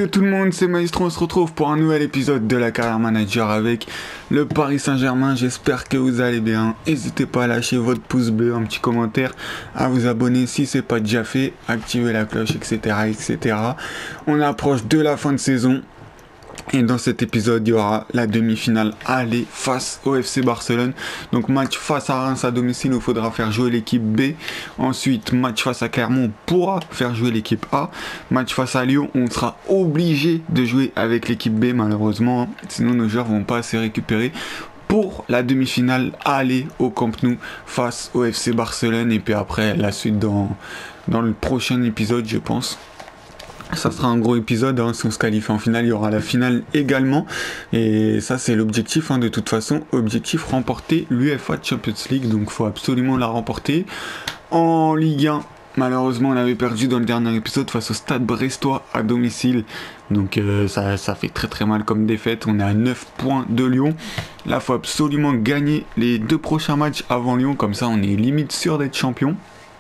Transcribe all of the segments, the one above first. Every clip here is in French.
tout le monde, c'est Maestro, on se retrouve pour un nouvel épisode de la Carrière Manager avec le Paris Saint-Germain. J'espère que vous allez bien. N'hésitez pas à lâcher votre pouce bleu, un petit commentaire, à vous abonner si c'est pas déjà fait, activer la cloche, etc., etc. On approche de la fin de saison. Et dans cet épisode, il y aura la demi-finale aller face au FC Barcelone. Donc match face à Reims à domicile, il faudra faire jouer l'équipe B. Ensuite, match face à Clermont, on pourra faire jouer l'équipe A. Match face à Lyon, on sera obligé de jouer avec l'équipe B malheureusement. Sinon nos joueurs vont pas assez récupérer pour la demi-finale aller au Camp Nou face au FC Barcelone. Et puis après, la suite dans le prochain épisode, je pense. Ça sera un gros épisode, hein. Si on se qualifie en finale, il y aura la finale également. Et ça, c'est l'objectif, hein, de toute façon. Objectif, remporter l'UEFA Champions League. Donc, il faut absolument la remporter. En Ligue 1, malheureusement, on avait perdu dans le dernier épisode face au Stade Brestois à domicile. Donc, ça fait très très mal comme défaite. On est à 9 points de Lyon. Là, il faut absolument gagner les 2 prochains matchs avant Lyon. Comme ça, on est limite sûr d'être champion.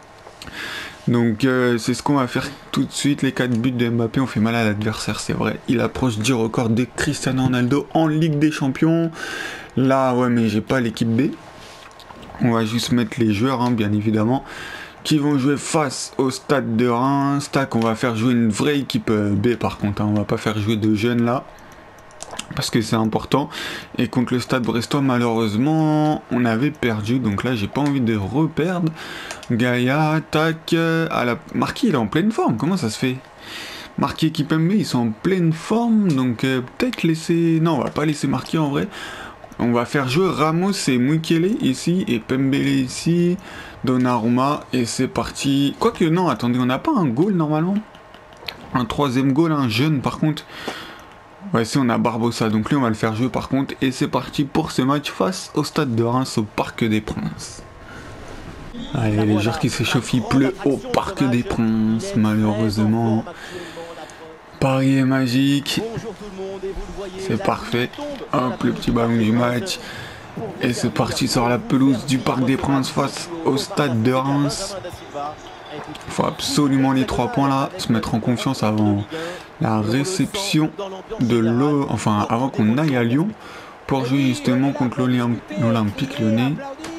Donc c'est ce qu'on va faire tout de suite. Les 4 buts de Mbappé ont fait mal à l'adversaire, c'est vrai. Il approche du record de Cristiano Ronaldo en Ligue des Champions. Là, ouais, mais j'ai pas l'équipe B. On va juste mettre les joueurs, hein, bien évidemment, qui vont jouer face au Stade de Reims. Tac, on va faire jouer une vraie équipe B par contre, hein. On va pas faire jouer de jeunes là, parce que c'est important. Et contre le Stade Brestois, malheureusement, on avait perdu. Donc là, j'ai pas envie de reperdre. Gaïa, tac. Marquis, il est en pleine forme. Comment ça se fait? Marquis et Kipembe, ils sont en pleine forme. Donc peut-être laisser... Non, on va pas laisser Marquis en vrai. On va faire jouer Ramos et Mukele ici. Et Pembele ici. Donnarumma. Et c'est parti. Quoique non, attendez, on n'a pas un goal normalement. Un troisième goal, un jeune par contre. Ouais, si on a Barbosa, donc lui on va le faire jouer par contre. Et c'est parti pour ce match face au Stade de Reims au Parc des Princes. Allez, les joueurs qui s'échauffent, il pleut au Parc des Princes, malheureusement. Paris est magique. C'est parfait. Hop, le petit ballon du match. Et c'est parti sur la pelouse du Parc des Princes face au Stade de Reims. Il faut absolument les 3 points là, se mettre en confiance avant la réception de l'eau, enfin avant qu'on aille à Lyon pour jouer justement contre l'Olympique Lyonnais.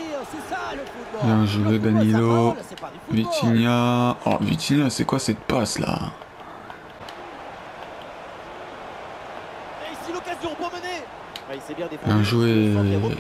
Bien joué Danilo, Vitinha. Oh Vitinha, c'est quoi cette passe là? Bien joué.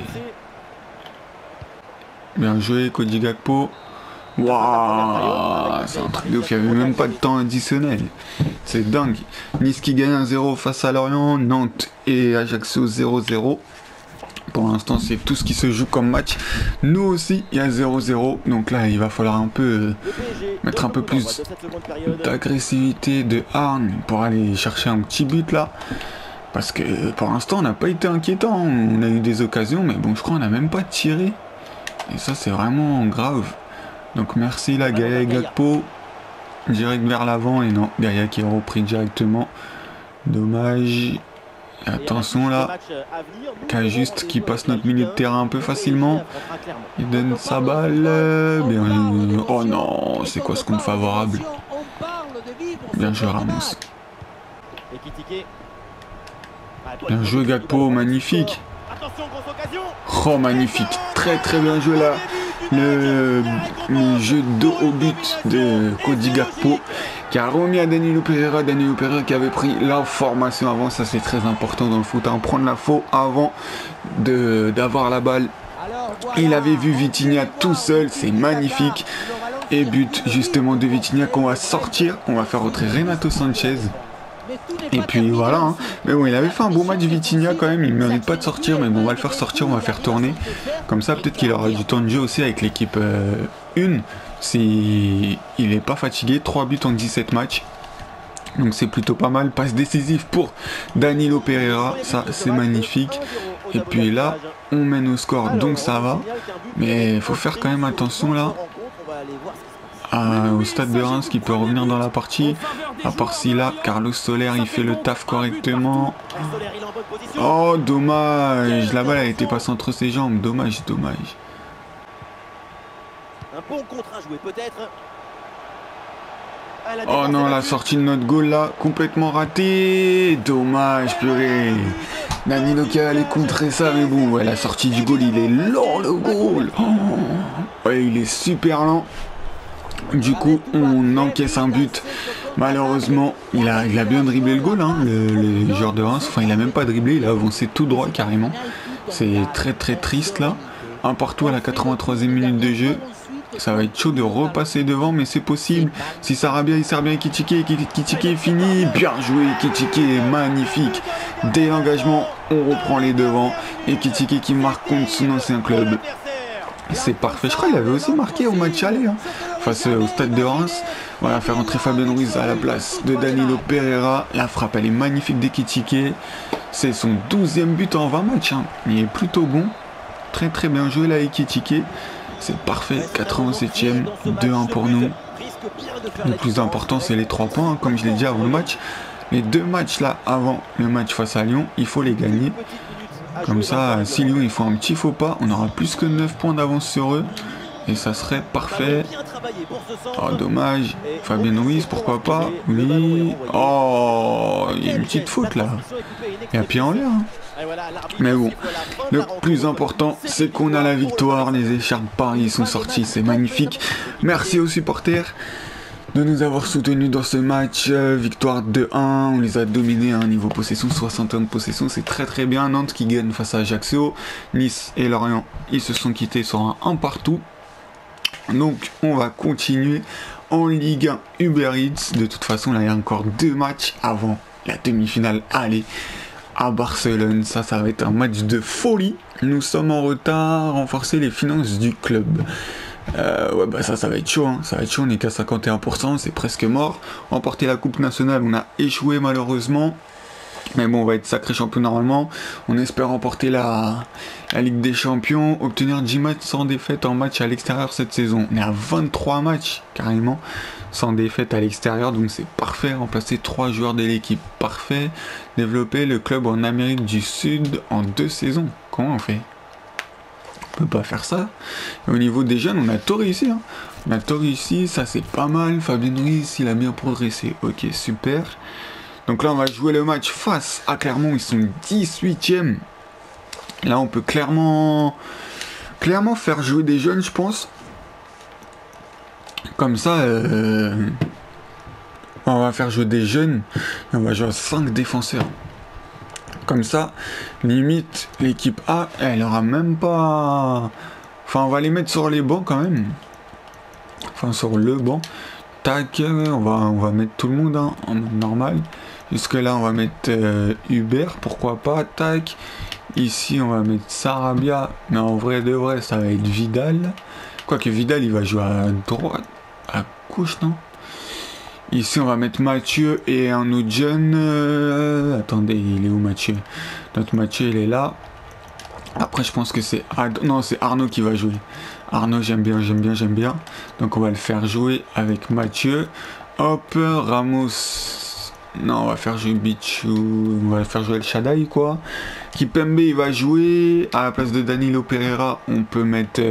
Bien joué Cody Gakpo. Waouh, c'est un truc de ouf, il n'y avait même pas de temps additionnel. C'est dingue. Nice qui gagne 1-0 face à Lorient, Nantes et Ajaccio 0-0. Pour l'instant, c'est tout ce qui se joue comme match. Nous aussi, il y a 0-0. Donc là, il va falloir un peu mettre un peu plus d'agressivité, de hargne pour aller chercher un petit but là. Parce que pour l'instant, on n'a pas été inquiétant. On a eu des occasions, mais bon, je crois qu'on n'a même pas tiré. Et ça, c'est vraiment grave. Donc merci la Gaïa et Gakpo. Direct vers l'avant. Et non, Gaïa qui a repris directement. Dommage. Et attention là. Cajuste qui passe notre milieu de terrain un peu facilement. Il donne sa balle. Bien. Oh non, c'est quoi ce compte favorable? Bien joué Ramos. Bien joué Gakpo, magnifique. Oh magnifique. Très très bien joué là. Le jeu dos au but de Cody Gakpo qui a remis à Danilo Pereira qui avait pris l'information avant. Ça c'est très important dans le foot, hein, prendre la faute avant d'avoir la balle. Il avait vu Vitinha tout seul, c'est magnifique. Et but justement de Vitinha qu'on va sortir. On va faire rentrer Renato Sanchez. Et puis voilà, hein. Mais bon, il avait fait un beau match Vitinha quand même, il ne mérite pas de sortir, mais bon, on va le faire sortir, on va faire tourner. Comme ça, peut-être qu'il aura du temps de jeu aussi avec l'équipe 1, s'il n'est pas fatigué. 3 buts en 17 matchs, donc c'est plutôt pas mal. Passe décisive pour Danilo Pereira, ça c'est magnifique. Et puis là, on mène au score, donc ça va. Mais il faut faire quand même attention là. Au Stade de Reims qui peut revenir dans la partie. À part si là, Carlos Soler il fait le taf correctement. Oh dommage, la balle a été passée entre ses jambes. Dommage, dommage. Un bon contre à jouer peut-être. Oh non, la sortie de notre goal là, complètement ratée. Dommage, purée. Danilo qui allait contrer ça, mais bon, ouais, la sortie du goal, il est lent le goal. Oh, ouais, il est super lent. Du coup, on encaisse un but. Malheureusement, il a bien dribblé le goal, hein, le joueur de Reims. Enfin, il a même pas dribblé, il a avancé tout droit carrément. C'est très très triste là. Un partout à la 83e minute de jeu. Ça va être chaud de repasser devant, mais c'est possible. Si Sarabia, il sert bien Ekitike est fini. Bien joué, Ekitike est magnifique. Dès l'engagement, on reprend les devants. Ekitike qui marque contre son ancien club. C'est parfait. Je crois qu'il avait aussi marqué au match aller, hein, face au stade de Reims. Voilà, faire entrer Fabien Ruiz à la place de Danilo Pereira. La frappe, elle est magnifique d'Ekitike. C'est son 12e but en 20 matchs. Hein. Il est plutôt bon. Très très bien joué là, Ekitike. C'est parfait. 87e, 2-1 pour nous. Le plus important, c'est les 3 points, hein, comme je l'ai dit avant le match. Les 2 matchs là, avant le match face à Lyon, il faut les gagner. Comme ça, si Lyon il faut un petit faux pas, on aura plus que 9 points d'avance sur eux. Et ça serait parfait. Oh, dommage. Fabien Ruiz, pourquoi pas. Oui. Oh, il y a une petite faute là. Il y a pied en l'air. Hein. Mais bon, le plus important, c'est qu'on a la victoire. Les écharpes Paris sont sorties, c'est magnifique. Merci aux supporters de nous avoir soutenus dans ce match. Victoire 2-1, on les a dominés à un niveau possession, 61 de possession, c'est très très bien. Nantes qui gagne face à Ajaccio. Nice et Lorient, ils se sont quittés sur un partout. Donc on va continuer en Ligue 1 Uber Eats. De toute façon, là il y a encore 2 matchs avant la demi-finale aller à Barcelone. Ça va être un match de folie. Nous sommes en retard, renforcer les finances du club. Ouais, bah ça va être chaud, hein. Ça va être chaud, on est qu'à 51%, c'est presque mort. Remporter la Coupe nationale, on a échoué malheureusement. Mais bon, on va être sacré champion normalement. On espère remporter la Ligue des Champions, obtenir 10 matchs sans défaite en match à l'extérieur cette saison. On est à 23 matchs carrément sans défaite à l'extérieur, donc c'est parfait. Remplacer 3 joueurs de l'équipe, parfait. Développer le club en Amérique du Sud en 2 saisons. Comment on fait ? On peut pas faire ça. Et au niveau des jeunes, on a tout réussi. Hein. On a tout réussi, ça c'est pas mal. Fabien Ruiz, il a bien progressé. Ok, super. Donc là, on va jouer le match face à Clermont. Ils sont 18e. Là, on peut clairement faire jouer des jeunes, je pense. Comme ça, on va faire jouer des jeunes. Et on va jouer à 5 défenseurs. Comme ça, limite, l'équipe A, elle aura même pas... Enfin, on va les mettre sur les bancs quand même. Enfin, sur le banc. Tac, on va mettre tout le monde hein, en mode normal. Jusque là, on va mettre Hubert, pourquoi pas. Tac. Ici, on va mettre Sarabia. Mais en vrai de vrai, ça va être Vidal. Quoique Vidal, il va jouer à droite. À gauche, non? Ici, on va mettre Mathieu et un autre jeune. Attendez, il est où Mathieu? Notre Mathieu, il est là. Après, je pense que c'est... Non, c'est Arnaud qui va jouer. Arnaud, j'aime bien. Donc, on va le faire jouer avec Mathieu. Hop, Ramos. Non, on va faire jouer Bichou. On va faire jouer le Shaddai, quoi. Kipembe, il va jouer. À la place de Danilo Pereira, on peut mettre...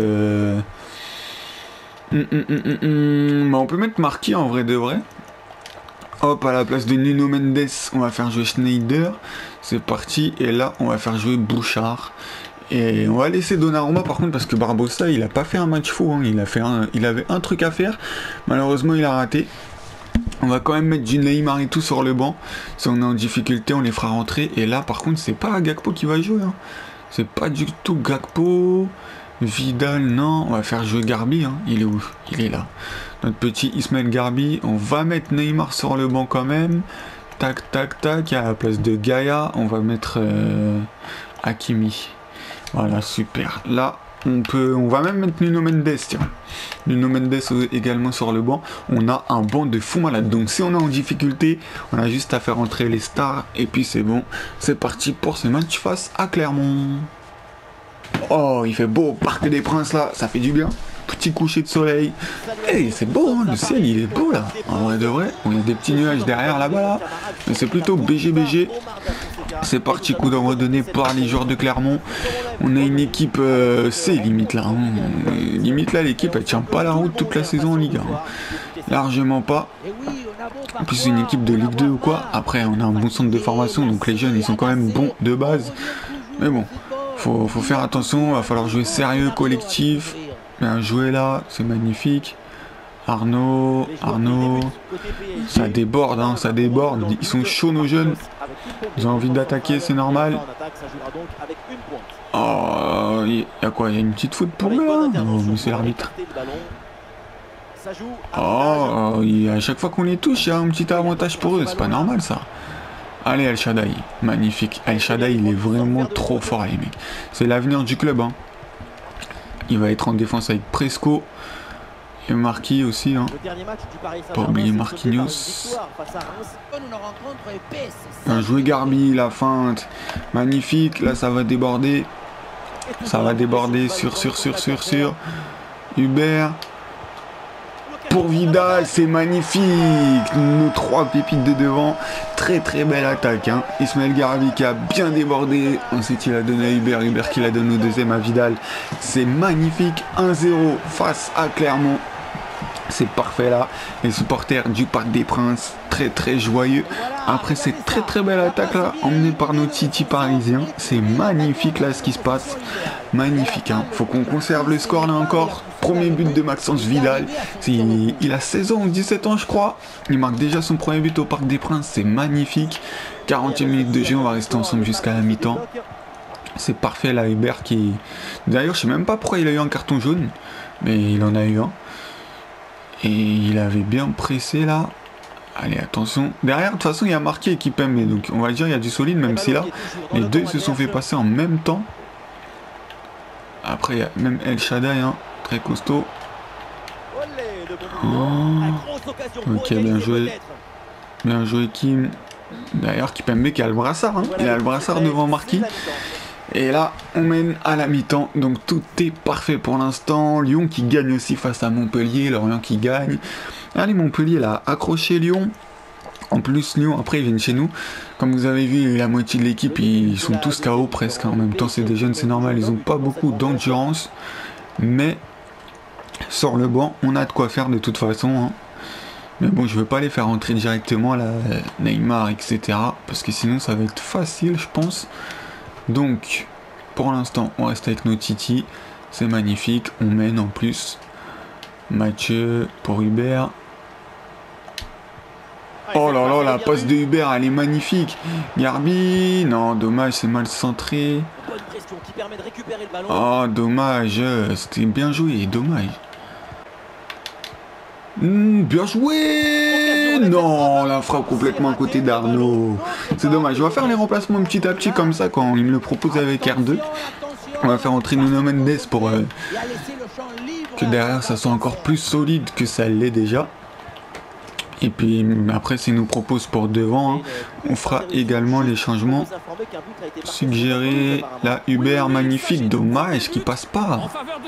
Bah, on peut mettre Marquis, en vrai de vrai. Hop, à la place de Nuno Mendes, on va faire jouer Schneider. C'est parti. Et là, on va faire jouer Bouchard. Et on va laisser Donnarumma par contre parce que Barbosa, il a pas fait un match fou. Hein. Il avait un truc à faire. Malheureusement, il a raté. On va quand même mettre du Neymar et tout sur le banc. Si on est en difficulté, on les fera rentrer. Et là, par contre, c'est pas Gakpo qui va jouer. Hein. C'est pas du tout Gakpo. Vidal, non. On va faire jouer Garbi. Hein. Il est où? Il est là. Notre petit Ismaël Garbi. On va mettre Neymar sur le banc quand même. Tac, tac, tac. À la place de Gaïa, on va mettre Hakimi. Voilà, super. Là, on va même mettre Nuno Mendes, tiens. Nuno Mendes également sur le banc. On a un banc de fou malade. Donc, si on est en difficulté, on a juste à faire entrer les stars. Et puis, c'est bon. C'est parti pour ce match face à Clermont. Oh, il fait beau au Parc des Princes, là. Ça fait du bien. Petit coucher de soleil. Hey, c'est beau, hein. Le ciel, il est beau, là. En vrai de vrai, on a des petits nuages derrière, là-bas, là. Mais c'est plutôt BG. C'est parti, coup d'envoi donné par les joueurs de Clermont. On a une équipe C limite là. Limite là, l'équipe elle tient pas la route toute la saison en Ligue 1. Largement pas. En plus, c'est une équipe de Ligue 2 ou quoi. Après, on a un bon centre de formation, donc les jeunes, ils sont quand même bons de base. Mais bon, faut faire attention, va falloir jouer sérieux, collectif. Bien joué là, c'est magnifique. Arnaud, ça déborde, hein, ça déborde. Ils sont chauds nos jeunes. Ils ont envie d'attaquer, c'est normal. Oh, il y a quoi? Il y a une petite faute pour eux là? Non, mais c'est l'arbitre. Oh, à chaque fois qu'on les touche, il y a un petit avantage pour eux. C'est pas normal ça. Allez, El Shaddai, magnifique. El Shaddai, il est vraiment trop fort, les mecs. C'est l'avenir du club. Hein. Il va être en défense avec Presco. Et Marquis aussi. Hein. Pas oublier Marquinhos. Bien joué Garbi, la feinte. Magnifique. Là, ça va déborder. Ça va déborder sur. Hubert. Pour Vidal, c'est magnifique. Nos 3 pépites de devant. Très belle attaque. Hein. Ismaël Garbi qui a bien débordé. Ensuite, il a donné à Hubert. Hubert qui l'a donné au deuxième à Vidal. C'est magnifique. 1-0 face à Clermont. C'est parfait là. Les supporters du Parc des Princes, très joyeux. Après cette très belle attaque là, emmenée par nos Titi parisiens. C'est magnifique là ce qui se passe. Magnifique. Hein. Faut qu'on conserve le score là encore. Premier but de Maxence Vidal. Il a 16 ans ou 17 ans je crois. Il marque déjà son premier but au Parc des Princes. C'est magnifique. 40e minute de jeu. On va rester ensemble jusqu'à la mi-temps. C'est parfait là Hubert qui... D'ailleurs je sais même pas pourquoi il a eu un carton jaune. Mais il en a eu un. Et il avait bien pressé là. Allez, attention. Derrière, de toute façon, il y a marqué équipe M. Donc, on va dire il y a du solide, même si là, les deux se sont fait passer en même temps. Après, il y a même El Shaddai, hein, très costaud. Oh. Ok, bien joué. Bien joué, Kim. D'ailleurs, Kipembe qui a le brassard. Hein. Il a le brassard devant Marquis. Et là, on mène à la mi-temps, donc tout est parfait pour l'instant. Lyon qui gagne aussi face à Montpellier, Lorient qui gagne. Allez, Montpellier là, accroché Lyon. En plus, Lyon, après, ils viennent chez nous. Comme vous avez vu, la moitié de l'équipe, ils sont tous KO presque. En même temps, c'est des jeunes, c'est normal, ils n'ont pas beaucoup d'endurance. Mais, sur le banc, on a de quoi faire de toute façon. Hein. Mais bon, je ne veux pas les faire rentrer directement, là, Neymar, etc. Parce que sinon, ça va être facile, je pense. Donc, pour l'instant, on reste avec nos Titi. C'est magnifique. On mène en plus. Mathieu pour Hubert. Oh là là, la passe de Hubert, elle est magnifique. Garbi. Non, dommage, c'est mal centré. Oh, dommage. C'était bien joué. Dommage. Bien joué. Non, la frappe complètement à côté d'Arnaud. C'est dommage. Je vais faire les remplacements petit à petit comme ça quand il me le propose avec R2. On va faire entrer Nuno Mendes pour que derrière ça soit encore plus solide que ça l'est déjà. Et puis après s'il nous propose pour devant, hein, on fera également les changements suggérés. Là, Hubert, magnifique. Dommage qu'il passe pas.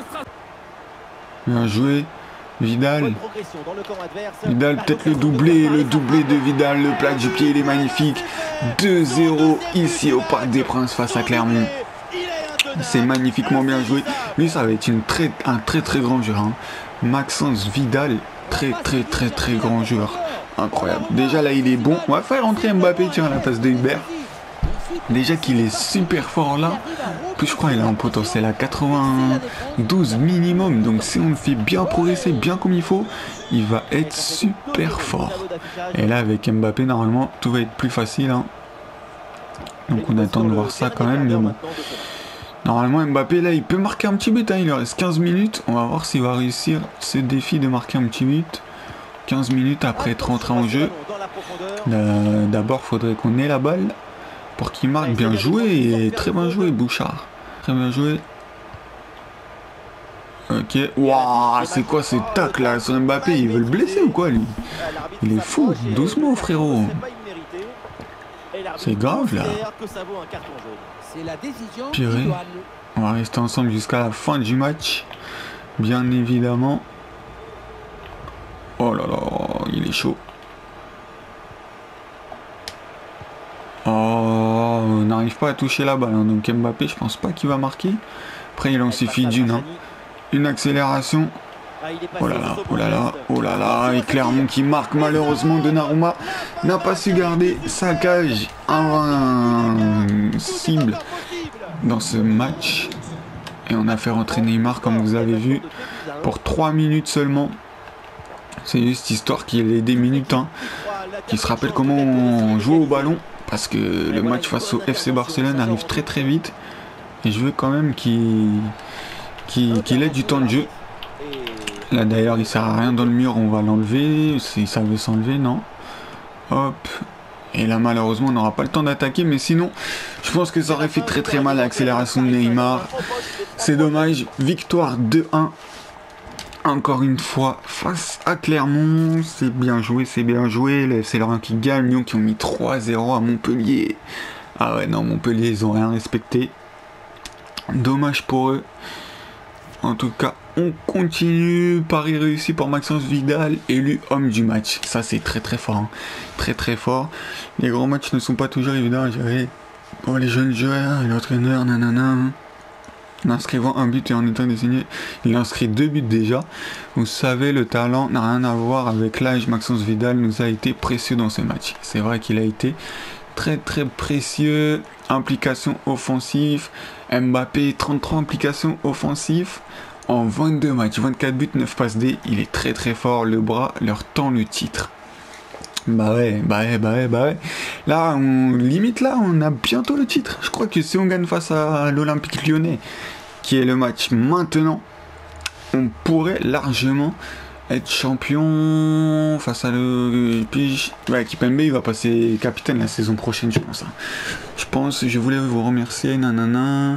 Bien joué. Vidal, peut-être le doublé de Vidal, le plat du pied, il est magnifique. 2-0 ici au Parc des Princes face à Clermont. C'est magnifiquement bien joué. Lui, ça va être un très grand joueur. Hein. Maxence Vidal, très grand joueur. Incroyable. Déjà là, il est bon. On va faire entrer Mbappé, tiens, à la place de Hubert. Déjà qu'il est super fort là. Plus je crois il a un potentiel à 92 minimum. Donc si on le fait bien progresser, bien comme il faut, il va être super fort. Et là avec Mbappé normalement tout va être plus facile. Hein. Donc on attend de voir ça quand même. Mais bon. Normalement Mbappé là il peut marquer un petit but. Hein. Il lui reste 15 minutes. On va voir s'il va réussir ce défi de marquer un petit but. 15 minutes après être rentré en jeu. D'abord faudrait qu'on ait la balle. Pour qu'il marque, bien joué, très bien joué Bouchard, très bien joué. Ok, waouh, c'est quoi ce tac là sur Mbappé, il veut le blesser ou quoi lui? Il est fou, doucement frérot. C'est grave là. Purée, on va rester ensemble jusqu'à la fin du match, bien évidemment. Oh là là, il est chaud. Oh, on n'arrive pas à toucher la balle, hein. Donc Mbappé, je pense pas qu'il va marquer. Après, il en suffit d'une. Hein. Une accélération. Oh là là, oh là là, oh là là. Et Clermont qui marque malheureusement. Donnarumma n'a pas su garder sa cage invincible dans ce match. Et on a fait rentrer Neymar comme vous avez vu pour 3 minutes seulement. C'est juste histoire qu'il ait des minutes, hein, qu'il se rappelle comment on joue au ballon. Parce que le match face au FC Barcelone arrive très très vite. Et je veux quand même qu'il ait du temps de jeu. Là d'ailleurs il sert à rien dans le mur, on va l'enlever. Si ça veut s'enlever, non. Hop. Et là malheureusement on n'aura pas le temps d'attaquer. Mais sinon je pense que ça aurait fait très très mal l'accélération de Neymar. C'est dommage. Victoire 2-1. Encore une fois face à Clermont. C'est bien joué, c'est bien joué. Le FC Lorient qui gagne. Lyon qui ont mis 3-0 à Montpellier. Ah ouais non, Montpellier ils ont rien respecté. Dommage pour eux. En tout cas, on continue. Paris réussi pour Maxence Vidal, élu homme du match. Ça, c'est très très fort. Hein. Très très fort. Les grands matchs ne sont pas toujours évidents à gérer pour les jeunes joueurs et l'entraîneur, nanana. En inscrivant un but et en étant désigné, il a inscrit 2 buts déjà. Vous savez, le talent n'a rien à voir avec l'âge. Maxence Vidal nous a été précieux dans ce match. C'est vrai qu'il a été très très précieux. Implication offensive. Mbappé, 33 implications offensives en 22 matchs, 24 buts, 9 passes D. Il est très très fort, le bras leur tend le titre. Bah ouais. Là, on a bientôt le titre. Je crois que si on gagne face à l'Olympique Lyonnais, qui est le match maintenant, on pourrait largement être champion face à le... Puis, ouais, Kipembe, il va passer capitaine la saison prochaine, je pense. Je voulais vous remercier, nanana.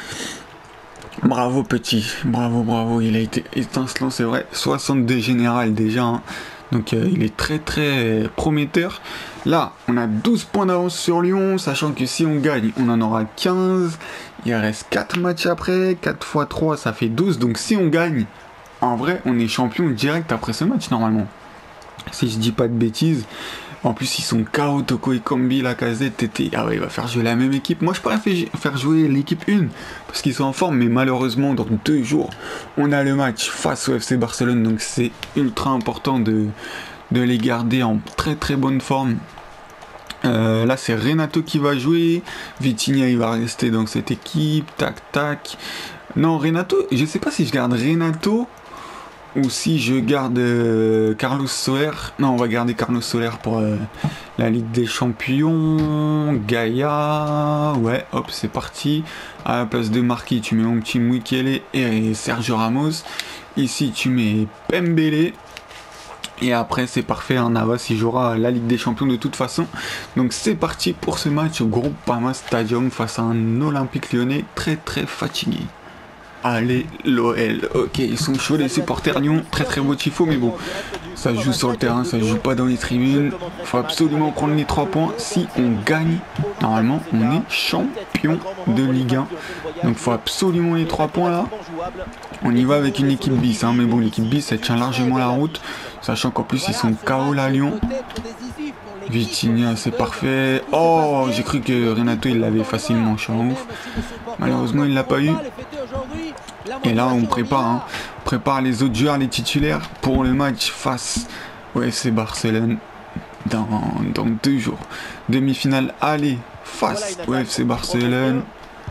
Bravo petit, bravo, il a été étincelant, c'est vrai. 62 général déjà, hein. Donc il est très très prometteur. Là, on a 12 points d'avance sur Lyon, sachant que si on gagne, on en aura 15. Il reste 4 matchs après, 4 x 3, ça fait 12. Donc si on gagne, en vrai, on est champion direct après ce match, normalement. Si je dis pas de bêtises. En plus, ils sont KO, Toko et Kombi, Lacazette, Tété. Ah ouais, il va faire jouer la même équipe. Moi, je pourrais faire jouer l'équipe 1, parce qu'ils sont en forme. Mais malheureusement, dans 2 jours, on a le match face au FC Barcelone. Donc c'est ultra important de les garder en très très bonne forme. Là, c'est Renato qui va jouer. Vitinha, il va rester dans cette équipe. Tac, tac. Non, Renato, je sais pas si je garde Renato ou si je garde Carlos Soler. Non, on va garder Carlos Soler pour la Ligue des Champions. Gaïa. Ouais, hop, c'est parti. À la place de Marquis, tu mets mon petit Mouikele et Sergio Ramos. Ici, tu mets Pembele. Et après, c'est parfait. Navas, il jouera la Ligue des Champions de toute façon. Donc, c'est parti pour ce match au Groupama Stadium face à un Olympique Lyonnais très très fatigué. Allez, l'OL. Ok, ils sont chauds les supporters Lyon. Très très beau tifo, mais bon, ça joue sur le terrain, ça joue pas dans les tribunes. Faut absolument prendre les 3 points. Si on gagne, normalement, on est champion de Ligue 1. Donc faut absolument les 3 points là. On y va avec une équipe bis, hein, mais bon, l'équipe bis, elle tient largement la route. Sachant qu'en plus, ils sont KO là, Lyon. Vitinha, c'est parfait. Oh, j'ai cru que Renato, il l'avait facilement, je suis en ouf. Malheureusement, il l'a pas eu. Et là, on prépare, hein. On prépare les autres joueurs, les titulaires, pour le match face au FC Barcelone dans 2 jours. Demi-finale, allez, face au FC Barcelone.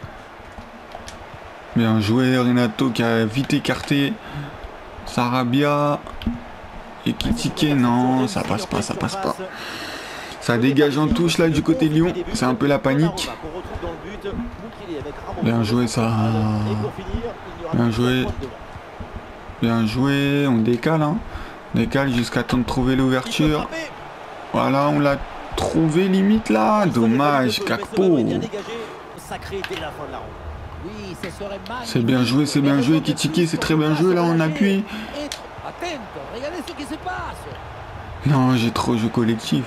Bien joué, Renato qui a vite écarté. Sarabia. Et Kitike, non, ça passe pas, ça passe pas. Ça dégage en touche là du côté de Lyon. C'est un peu la panique. Bien joué ça. Bien joué. Bien joué. On décale, hein. On décale jusqu'à temps de trouver l'ouverture. Voilà, on l'a trouvé limite là. Dommage, Gakpo. C'est bien joué, c'est bien joué. Kitike, c'est très bien joué là en appui. Non, j'ai trop joué collectif.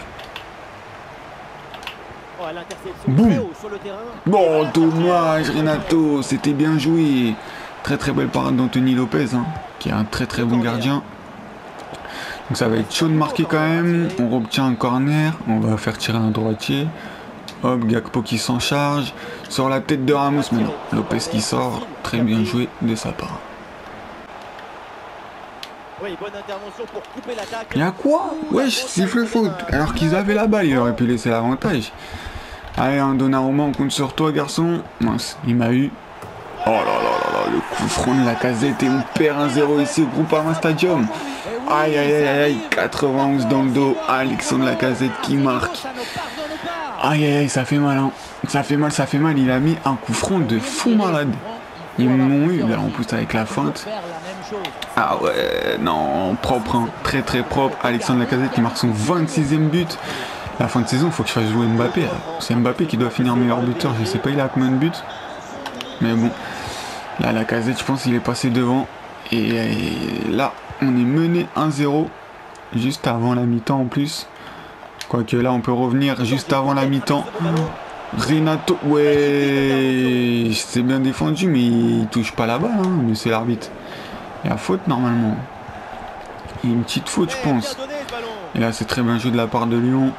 Boum. Bon, dommage, Renato. C'était bien joué. Très très belle parade d'Anthony Lopez, hein, qui est un très très bon gardien. Donc ça va être chaud de marquer quand même. On obtient un corner. On va faire tirer un droitier. Hop, Gakpo qui s'en charge. Sur la tête de Ramos maintenant. Lopez qui sort. Très bien joué de sa part. Il y a quoi? Wesh, siffle faute. Alors qu'ils avaient la balle, il aurait pu laisser l'avantage. Allez, un Donnarumma, on compte sur toi, garçon. Mince, il m'a eu. Oh là là là là, le coup franc de Lacazette et on perd 1-0 ici au Groupama Stadium. Aïe aïe aïe aïe, 91 dans le dos. Alexandre Lacazette qui marque. Aïe aïe aïe, ça fait mal, hein. Ça fait mal, ça fait mal. Il a mis un coup franc de fou malade. Ils m'ont eu là en plus avec la feinte. Ah ouais, non, propre, hein. Très très propre. Alexandre Lacazette qui marque son 26e but. La fin de saison, il faut que je fasse jouer Mbappé. C'est Mbappé qui doit finir meilleur buteur. Je sais pas, il a combien de buts. Mais bon, là, Lacazette, je pense qu'il est passé devant. Et là, on est mené 1-0. Juste avant la mi-temps en plus. Quoique là, on peut revenir juste avant la mi-temps. Renato, ouais, c'est bien défendu, mais il touche pas la balle, hein, mais c'est l'arbitre. Il y a faute normalement. Il y a une petite faute, je pense. Et là, c'est très bien joué de la part de Lyon.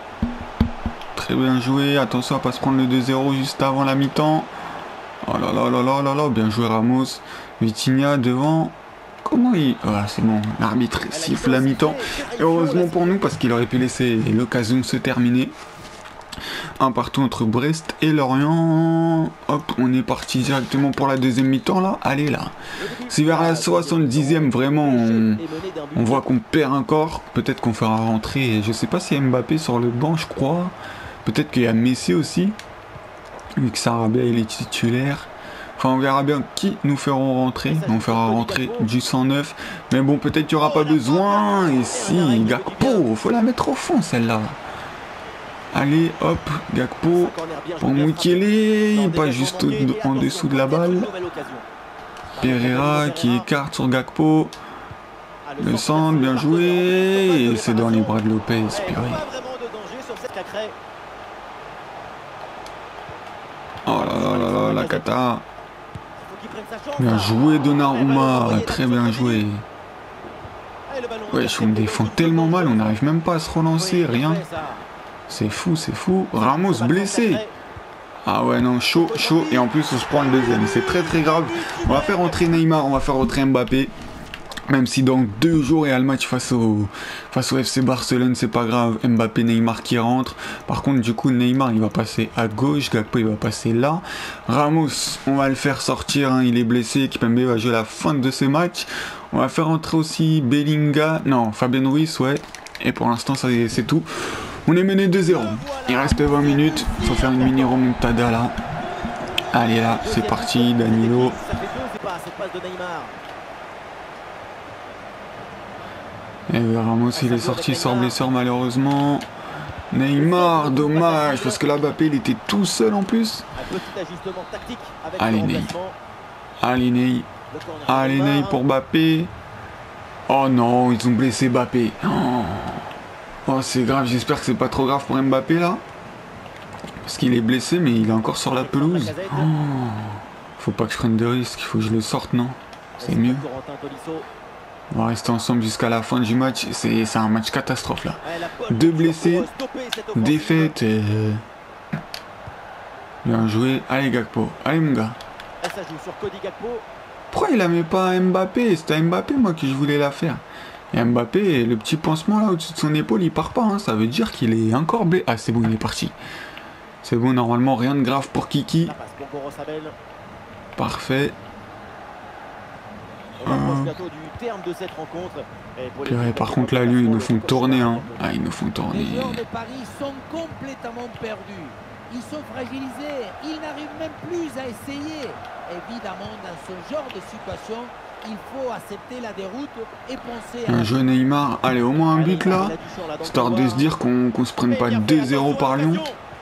Très bien joué. Attention à pas se prendre le 2-0 juste avant la mi-temps. Oh là là là là là là. Bien joué Ramos. Vitinha devant. Comment il... Voilà, c'est bon. L'arbitre siffle la mi-temps. Heureusement pour nous, parce qu'il aurait pu laisser l'occasion se terminer. Un partout entre Brest et Lorient. Hop, on est parti directement pour la deuxième mi-temps là. Allez là. C'est vers la 70e vraiment on voit qu'on perd encore. Peut-être qu'on fera rentrer. Je sais pas s'il y a Mbappé sur le banc, je crois. Peut-être qu'il y a Messi aussi. Vu que Sarabia il est titulaire. Enfin on verra bien qui nous feront rentrer. On fera rentrer du 109. Mais bon peut-être qu'il n'y aura pas besoin. Et si, Gakpo, faut la mettre au fond celle-là. Allez, hop, Gakpo, pour Mukele, pas juste en dessous de la balle. Pereira qui écarte sur Gakpo. Le centre, bien joué. Et c'est dans les bras de Lopez, purée. Oh là là là là, la cata. Bien joué Donnarumma, très bien joué. Wesh, on défend tellement mal, on n'arrive même pas à se relancer, rien. C'est fou, c'est fou. Ramos blessé. Ah ouais, non, chaud, chaud. Et en plus, on se prend le deuxième. C'est très, très grave. On va faire entrer Neymar, on va faire entrer Mbappé. Même si dans 2 jours, il y a le match face au FC Barcelone, c'est pas grave. Mbappé, Neymar qui rentre. Par contre, du coup, Neymar, il va passer à gauche. Gakpo, il va passer là. Ramos, on va le faire sortir. Hein. Il est blessé. Kimpembe va jouer la fin de ce match. On va faire entrer aussi Bellingham. Non, Fabien Ruiz, ouais. Et pour l'instant, c'est tout. On est mené 2-0. Il reste 20 minutes. Il faut faire une mini remontada là. Allez là, c'est parti. Danilo. Et Ramos, il est sorti sans blessure malheureusement. Neymar, dommage. Parce que là, Mbappé, il était tout seul en plus. Allez, Ney. Allez, Ney. Allez, Ney pour Mbappé. Oh non, ils ont blessé Mbappé. Oh, c'est grave, j'espère que c'est pas trop grave pour Mbappé là. Parce qu'il est blessé, mais il est encore sur la pelouse. Oh, faut pas que je prenne de risques, il faut que je le sorte, non? C'est mieux. On va rester ensemble jusqu'à la fin du match. C'est un match catastrophe là. 2 blessés, défaite. Bien joué. Allez, Gakpo. Allez, mon gars. Pourquoi il la met pas à Mbappé? C'était à Mbappé, moi, que je voulais la faire. Et Mbappé, le petit pansement là au-dessus de son épaule, il part pas. Hein. Ça veut dire qu'il est encore blessé. Ah, c'est bon, il est parti. C'est bon, normalement, rien de grave pour Kiki. Parfait. Purée, par contre, là, lui, ils nous font tourner. Hein. Ah, ils nous font tourner. Les joueurs de Paris sont complètement perdus. Ils sont fragilisés. Ils n'arrivent même plus à essayer. Évidemment, dans ce genre de situation, il faut accepter la déroute et penser à... Un jeu Neymar. Allez, au moins un but là. Histoire de se dire qu'on se prenne pas 2-0 par Lyon.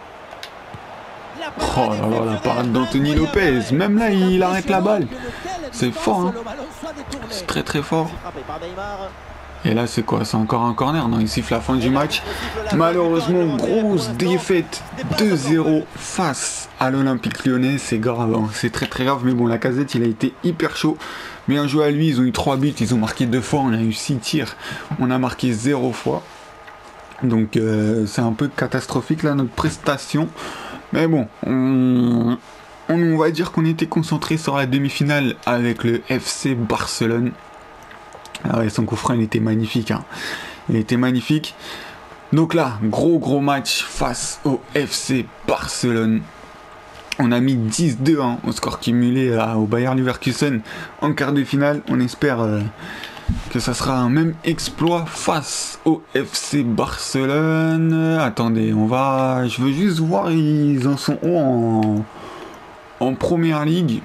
Oh là là, la parade d'Anthony Lopez. Même là, il arrête la balle. C'est fort, hein. C'est très très fort. Et là, c'est quoi? C'est encore un corner? Non, il siffle la fin du match. Malheureusement, grosse défaite 2-0 face à l'Olympique Lyonnais. C'est grave, hein. C'est très très grave. Mais bon, Lacazette, il a été hyper chaud. Bien joué à lui. Ils ont eu 3 buts. Ils ont marqué 2 fois. On a eu 6 tirs. On a marqué 0 fois. Donc, c'est un peu catastrophique là, notre prestation. Mais bon, on va dire qu'on était concentré sur la demi-finale avec le FC Barcelone. Ah ouais, son coup franc, il était magnifique. Hein. Il était magnifique. Donc là, gros match face au FC Barcelone. On a mis 10-2 hein, au score cumulé au Bayer Leverkusen en quart de finale. On espère que ça sera un même exploit face au FC Barcelone. Attendez, je veux juste voir, ils en sont où en première ligue.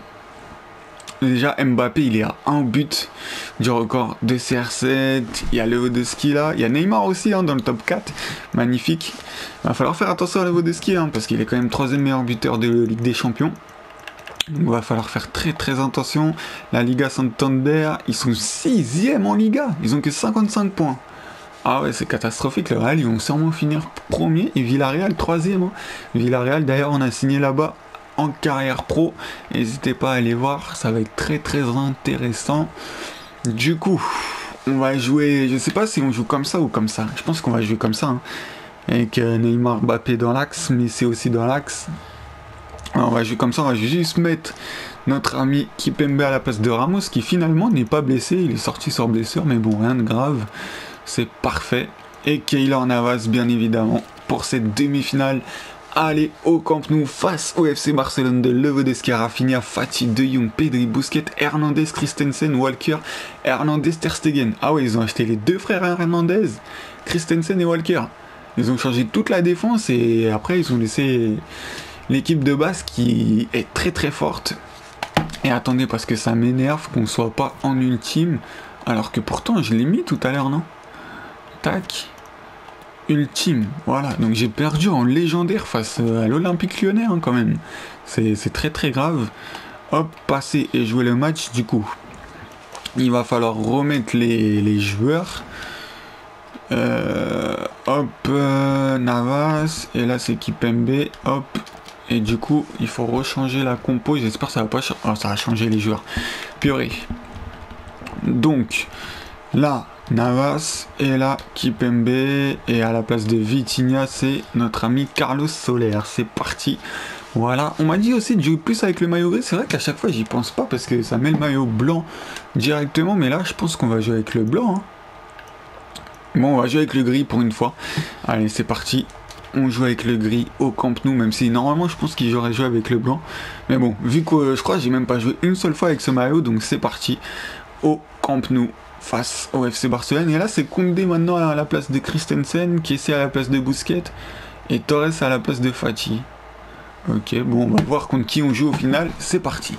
Déjà Mbappé il est à 1 but du record de CR7. Il y a Lewandowski là. Il y a Neymar aussi hein, dans le top 4. Magnifique. Il va falloir faire attention à Lewandowski hein, parce qu'il est quand même 3e meilleur buteur de Ligue des Champions. Donc il va falloir faire très attention. La Liga Santander, ils sont 6e en Liga. Ils ont que 55 points. Ah ouais, c'est catastrophique. Le Real, ils vont sûrement finir premier. Et Villarreal 3e. Hein. Villarreal, d'ailleurs, on a signé là-bas en carrière pro. N'hésitez pas à aller voir. Ça va être très intéressant. Du coup, on va jouer... Je sais pas si on joue comme ça ou comme ça. Je pense qu'on va jouer comme ça. Hein. Avec Neymar, Mbappé dans l'axe. Messi aussi dans l'axe. Alors, on va jouer comme ça, on va juste mettre notre ami Kimpembe à la place de Ramos qui finalement n'est pas blessé, il est sorti sur blessure mais bon rien de grave, c'est parfait. Et Keylor Navas bien évidemment pour cette demi-finale. Allez au Camp Nou face au FC Barcelone de Lewandowski, Rafinha, Fati, De Jong, Pedri, Busquets, Hernandez, Christensen, Walker, Hernandez, Ter Stegen. Ah ouais, ils ont acheté les deux frères Hernandez, Christensen et Walker. Ils ont changé toute la défense et après ils ont laissé l'équipe de base qui est très forte. Et attendez, parce que ça m'énerve qu'on soit pas en ultime. Alors que pourtant, je l'ai mis tout à l'heure, non? Tac. Ultime. Voilà. Donc j'ai perdu en légendaire face à l'Olympique Lyonnais, hein, quand même. C'est très grave. Hop, passer et jouer le match. Du coup, il va falloir remettre les joueurs. Hop, Navas. Et là, c'est Kimpembe. Hop. Et du coup, il faut rechanger la compo. J'espère que ça va pas changer. Oh, ça va changer les joueurs. Purée. Donc, là, Navas. Et là, Kimpembe. Et à la place de Vitinha, c'est notre ami Carlos Soler. C'est parti. Voilà. On m'a dit aussi de jouer plus avec le maillot gris. C'est vrai qu'à chaque fois, j'y pense pas parce que ça met le maillot blanc directement. Mais là, je pense qu'on va jouer avec le blanc. Hein. Bon, on va jouer avec le gris pour une fois. Allez, c'est parti. On joue avec le gris au Camp Nou, même si normalement je pense qu'il aurait joué avec le blanc. Mais bon, vu que je crois que j'ai même pas joué une seule fois avec ce maillot, donc c'est parti au Camp Nou face au FC Barcelone. Et là c'est Koundé maintenant à la place de Christensen, Kessie à la place de Busquets et Torres à la place de Fati. Ok, bon, on va voir contre qui on joue au final, c'est parti.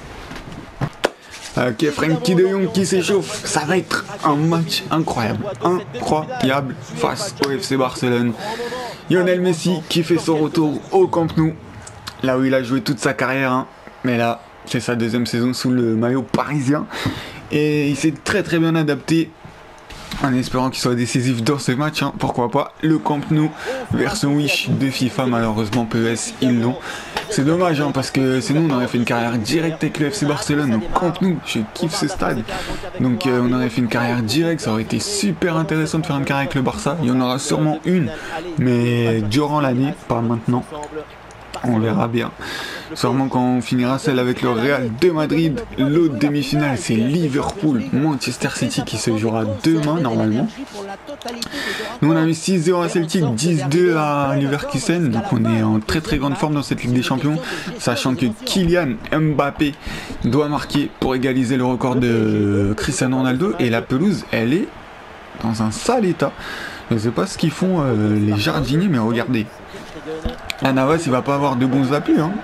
Ok, Frenkie de Jong qui s'échauffe, ça va être un match incroyable face au FC Barcelone. Lionel Messi qui fait son retour au Camp Nou, là où il a joué toute sa carrière, hein. Mais là c'est sa deuxième saison sous le maillot parisien et il s'est très bien adapté en espérant qu'il soit décisif dans ce match, hein. Pourquoi pas. Le Camp Nou version Wish de FIFA, malheureusement PES ils l'ont. C'est dommage hein, parce que sinon on aurait fait une carrière directe avec le FC Barcelone au Camp Nou. Je kiffe ce stade. Donc on aurait fait une carrière directe, ça aurait été super intéressant de faire une carrière avec le Barça. Il y en aura sûrement une, mais durant l'année, pas maintenant. On verra bien. Sûrement quand on finira celle avec le Real de Madrid. L'autre demi-finale, c'est Liverpool-Manchester City qui se jouera demain normalement. Nous on a mis 6-0 à Celtic, 10-2 à Leverkusen. Donc on est en très grande forme dans cette Ligue des Champions. Sachant que Kylian Mbappé doit marquer pour égaliser le record de Cristiano Ronaldo. Et la pelouse, elle est dans un sale état. Je ne sais pas ce qu'ils font les jardiniers, mais regardez. La Navas, il va pas avoir de bons appuis, hein.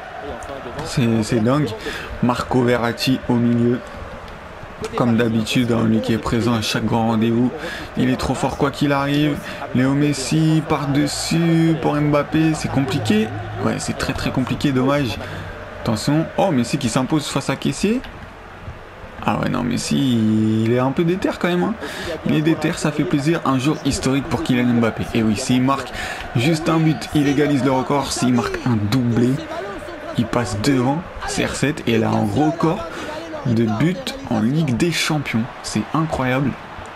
C'est dingue. Marco Verratti au milieu. Comme d'habitude, hein, lui qui est présent à chaque grand rendez-vous. Il est trop fort quoi qu'il arrive. Léo Messi par-dessus pour Mbappé. C'est compliqué. Ouais, c'est très compliqué, dommage. Attention. Oh, Messi qui s'impose face à Kessie. Ah ouais, non, Messi, il est un peu déter quand même. Hein. Il est déter, ça fait plaisir. Un jour historique pour Kylian Mbappé. Et oui, s'il marque juste un but, il égalise le record. S'il marque un doublé, il passe devant CR7 et il a un record de buts en Ligue des Champions. C'est incroyable.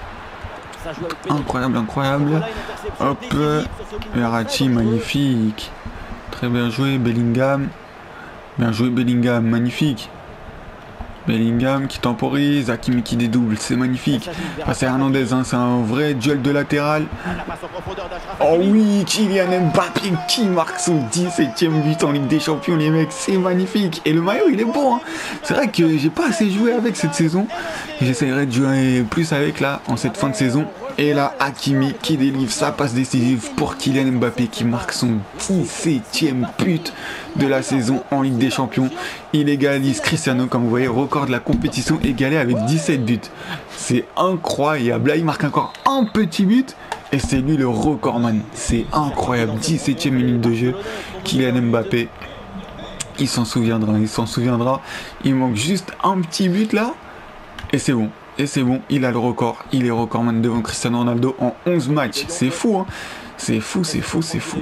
Incroyable. Hop, Verratti, magnifique. Très bien joué, Bellingham. Bien joué, Bellingham, magnifique. Bellingham qui temporise, Hakimi qui dédouble, c'est magnifique. Face à Hernandez, hein, c'est un vrai duel de latéral. Oh oui, Kylian Mbappé qui marque son 17e but en Ligue des Champions, les mecs, c'est magnifique. Et le maillot, il est beau, hein. C'est vrai que j'ai pas assez joué avec cette saison. J'essaierai de jouer plus avec là, en cette fin de saison. Et là, Hakimi qui délivre sa passe décisive pour Kylian Mbappé qui marque son 17e but de la saison en Ligue des Champions. Il égalise Cristiano, comme vous voyez, record de la compétition égalé avec 17 buts. C'est incroyable. Là, il marque encore un petit but et c'est lui le recordman. C'est incroyable. 17e minute de jeu. Kylian Mbappé, il s'en souviendra, il s'en souviendra. Il manque juste un petit but là et c'est bon. Et c'est bon, il a le record. Il est recordman devant Cristiano Ronaldo en 11 matchs. C'est fou, hein. C'est fou, c'est fou, c'est fou.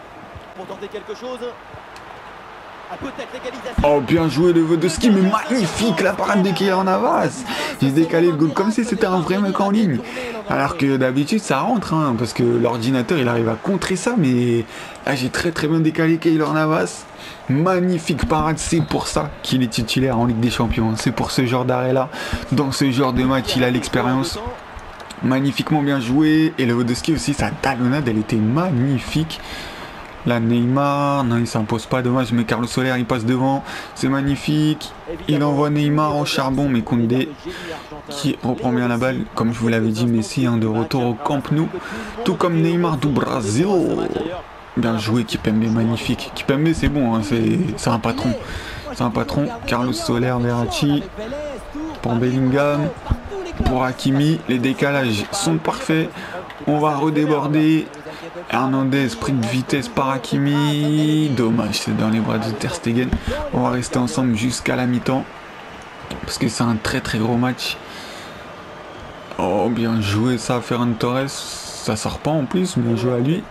Oh, bien joué Lewandowski, mais magnifique la parade de Keylor Navas. J'ai décalé le goal comme si c'était un vrai mec en ligne. Alors que d'habitude ça rentre, hein, parce que l'ordinateur il arrive à contrer ça, mais là j'ai très bien décalé Keylor Navas. Magnifique parade, c'est pour ça qu'il est titulaire en Ligue des Champions. C'est pour ce genre d'arrêt là, dans ce genre de match il a l'expérience. Magnifiquement bien joué. Et Lewandowski aussi, sa talonnade elle était magnifique. Là Neymar, non il s'impose pas, dommage, mais Carlos Soler il passe devant, c'est magnifique. Il envoie Neymar au charbon, mais Koundé qui reprend bien la balle. Comme je vous l'avais dit, Messi hein, de retour au Camp Nou, tout comme Neymar du Brésil. Bien joué Kimpembe, magnifique. Kimpembe c'est bon, hein, c'est un patron. C'est un patron. Carlos Soler, Verratti, pour Bellingham, pour Hakimi, les décalages sont parfaits. On va redéborder. Hernandez, sprint de vitesse par Hakimi. Dommage, c'est dans les bras de Ter Stegen. On va rester ensemble jusqu'à la mi-temps. Parce que c'est un très gros match. Oh, bien joué ça, Ferran Torres. Ça sort pas en plus, bien joué à lui.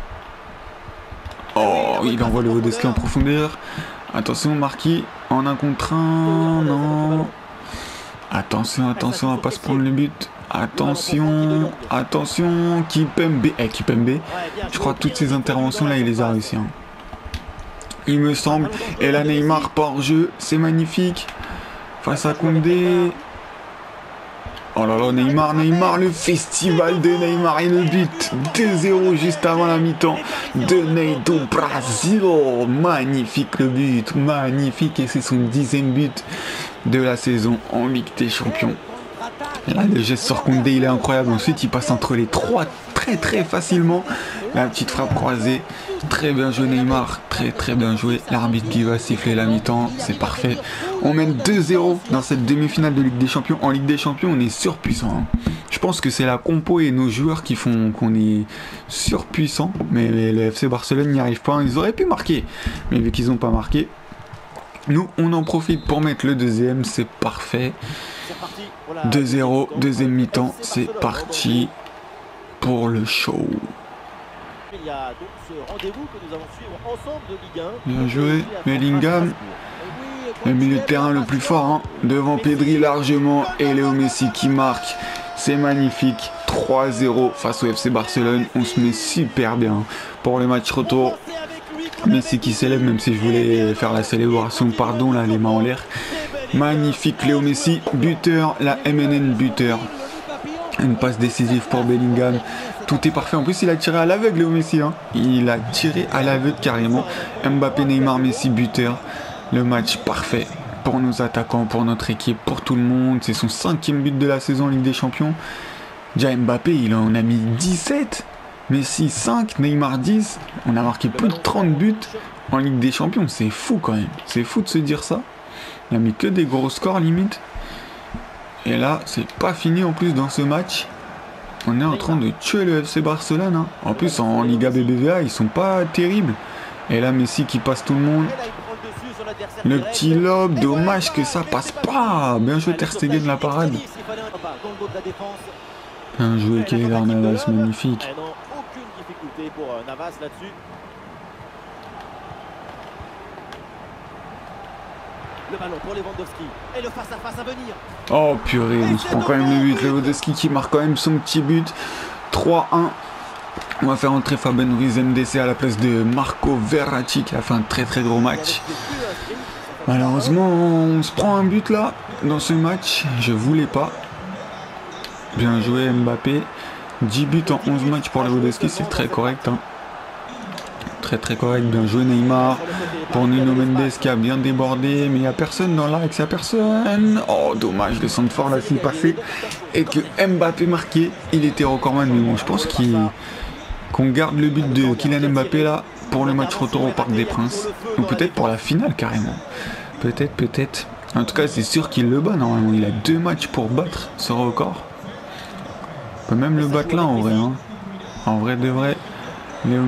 Oh, il envoie le Lewandowski en profondeur. Attention, Marquis. En un contre un. Non. Attention, attention à pas se prendre le but. Attention, attention, Kimpembe, Kimpembe, je crois que toutes ces interventions là il les a réussi, hein. Il me semble. Et là Neymar hors jeu, c'est magnifique. Face à Koundé. Oh là là, Neymar, le festival de Neymar et le but 2-0 juste avant la mi-temps de Ney do Brasil. Magnifique le but, magnifique, et c'est son 10e but de la saison en Ligue des Champions. Là, le geste sur Koundé, il est incroyable. Ensuite, il passe entre les trois très facilement. La petite frappe croisée. Très bien joué Neymar. Très bien joué. L'arbitre qui va siffler la mi-temps. C'est parfait. On mène 2-0 dans cette demi-finale de Ligue des Champions. En Ligue des Champions, on est surpuissant, hein. Je pense que c'est la compo et nos joueurs qui font qu'on est surpuissant. Mais le FC Barcelone n'y arrive pas. Ils auraient pu marquer. Mais vu qu'ils n'ont pas marqué, nous, on en profite pour mettre le deuxième. C'est parfait. 2-0, deuxième mi-temps, c'est parti pour le show. Bien joué, Bellingham, le milieu de terrain le plus fort, hein, devant Pedri largement, et Léo Messi qui marque, c'est magnifique. 3-0 face au FC Barcelone, on se met super bien pour le match retour. Messi qui s'élève, même si je voulais faire la célébration, pardon, là, les mains en l'air. Magnifique Léo Messi, buteur, la MNN buteur. Une passe décisive pour Bellingham. Tout est parfait. En plus, il a tiré à l'aveugle, Léo Messi, hein. Il a tiré à l'aveugle carrément. Mbappé, Neymar, Messi, buteur. Le match parfait pour nos attaquants, pour notre équipe, pour tout le monde. C'est son 5e but de la saison en Ligue des Champions. Déjà Mbappé, il en a mis 17. Messi 5, Neymar 10. On a marqué plus de 30 buts en Ligue des Champions. C'est fou quand même. C'est fou de se dire ça. Il a mis que des gros scores limite. Et là, c'est pas fini en plus dans ce match. On est en train de tuer le FC Barcelone, hein. En plus, en Liga BBVA, ils sont pas terribles. Et là, Messi qui passe tout le monde. Le petit lob, dommage que ça passe pas. Bien joué Ter Stegen, la parade. Bien joué Keylor Navas, magnifique. Le ballon pour Lewandowski et le face-à-face à venir. Oh purée, on se prend quand même le but. Lewandowski qui marque quand même son petit but. 3-1. On va faire entrer Fabien Ruiz MDC à la place de Marco Verratti qui a fait un très gros match. Malheureusement, on se prend un but là, dans ce match. Je voulais pas. Bien joué Mbappé. 10 buts en 11 matchs pour Lewandowski, c'est très correct. Hein. Très très correct. Bien joué Neymar. Pour Nuno Mendes qui a bien débordé. Mais il n'y a personne dans l'axe, il n'y a personne. Oh, dommage, le centre fort là s'il passait. Et que Mbappé marquait, il était recordman. Mais bon, je pense qu'on garde le but de Kylian Mbappé là pour le match retour au Parc des Princes. Ou peut-être pour la finale carrément. Peut-être. En tout cas, c'est sûr qu'il le bat normalement. Il a 2 matchs pour battre ce record. On peut même le battre là en vrai. Hein. En vrai de vrai. Léo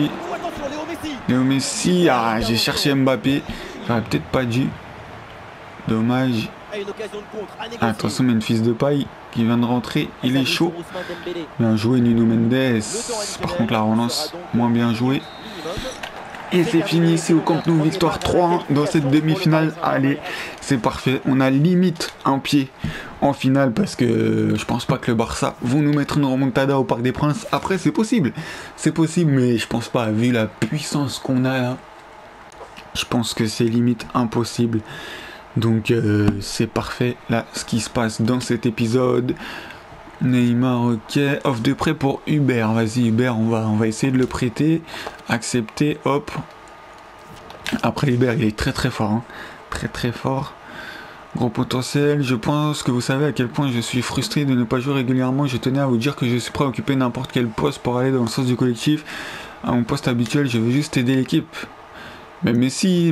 Messi. Ah, j'ai cherché Mbappé. J'aurais peut-être pas dû. Dommage. Attention, Memphis Depay qui vient de rentrer. Il est chaud. Bien joué Nuno Mendes. Par contre, la relance, moins bien joué. Et c'est fini ici au Camp Nou, victoire 3-1 dans cette demi-finale. Allez, c'est parfait. On a limite un pied en finale parce que je pense pas que le Barça vont nous mettre une remontada au Parc des Princes. Après, c'est possible. C'est possible, mais je pense pas. Vu la puissance qu'on a là, je pense que c'est limite impossible. Donc, c'est parfait. Là, ce qui se passe dans cet épisode. Neymar, ok. Offre de prêt pour Hubert. Vas-y, Hubert, on va essayer de le prêter. Accepter, hop. Après, Hubert, il est très très fort. Hein. Très fort. Gros potentiel. Je pense que vous savez à quel point je suis frustré de ne pas jouer régulièrement. Je tenais à vous dire que je suis prêt à occuper n'importe quel poste pour aller dans le sens du collectif. À mon poste habituel, je veux juste aider l'équipe. Mais Messi,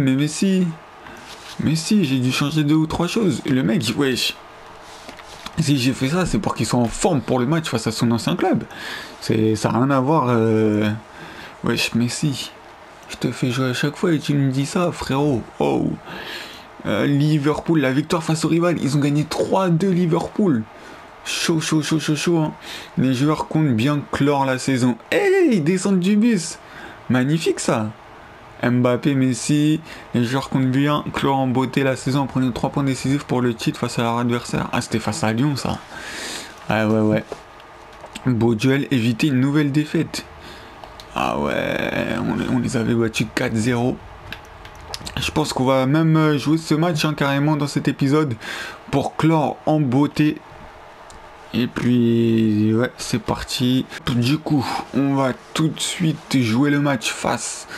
j'ai dû changer 2 ou 3 choses. Et le mec, wesh. Si j'ai fait ça, c'est pour qu'il soit en forme pour le match face à son ancien club. Ça n'a rien à voir. Wesh, Messi. Je te fais jouer à chaque fois et tu me dis ça, frérot. Oh. Liverpool, la victoire face au rival. Ils ont gagné 3-2 Liverpool. Chaud. Hein. Les joueurs comptent bien clore la saison. Hey, ils descendent du bus. Magnifique ça. Mbappé, Messi, les joueurs comptent bien clore en beauté la saison en prenant 3 points décisifs pour le titre face à leur adversaire. Ah, c'était face à Lyon ça. Ah ouais. Beau duel, éviter une nouvelle défaite. Ah ouais, on les avait battus 4-0. Je pense qu'on va même jouer ce match hein, carrément dans cet épisode pour clore en beauté. Et puis, ouais, c'est parti. Du coup, on va tout de suite jouer le match face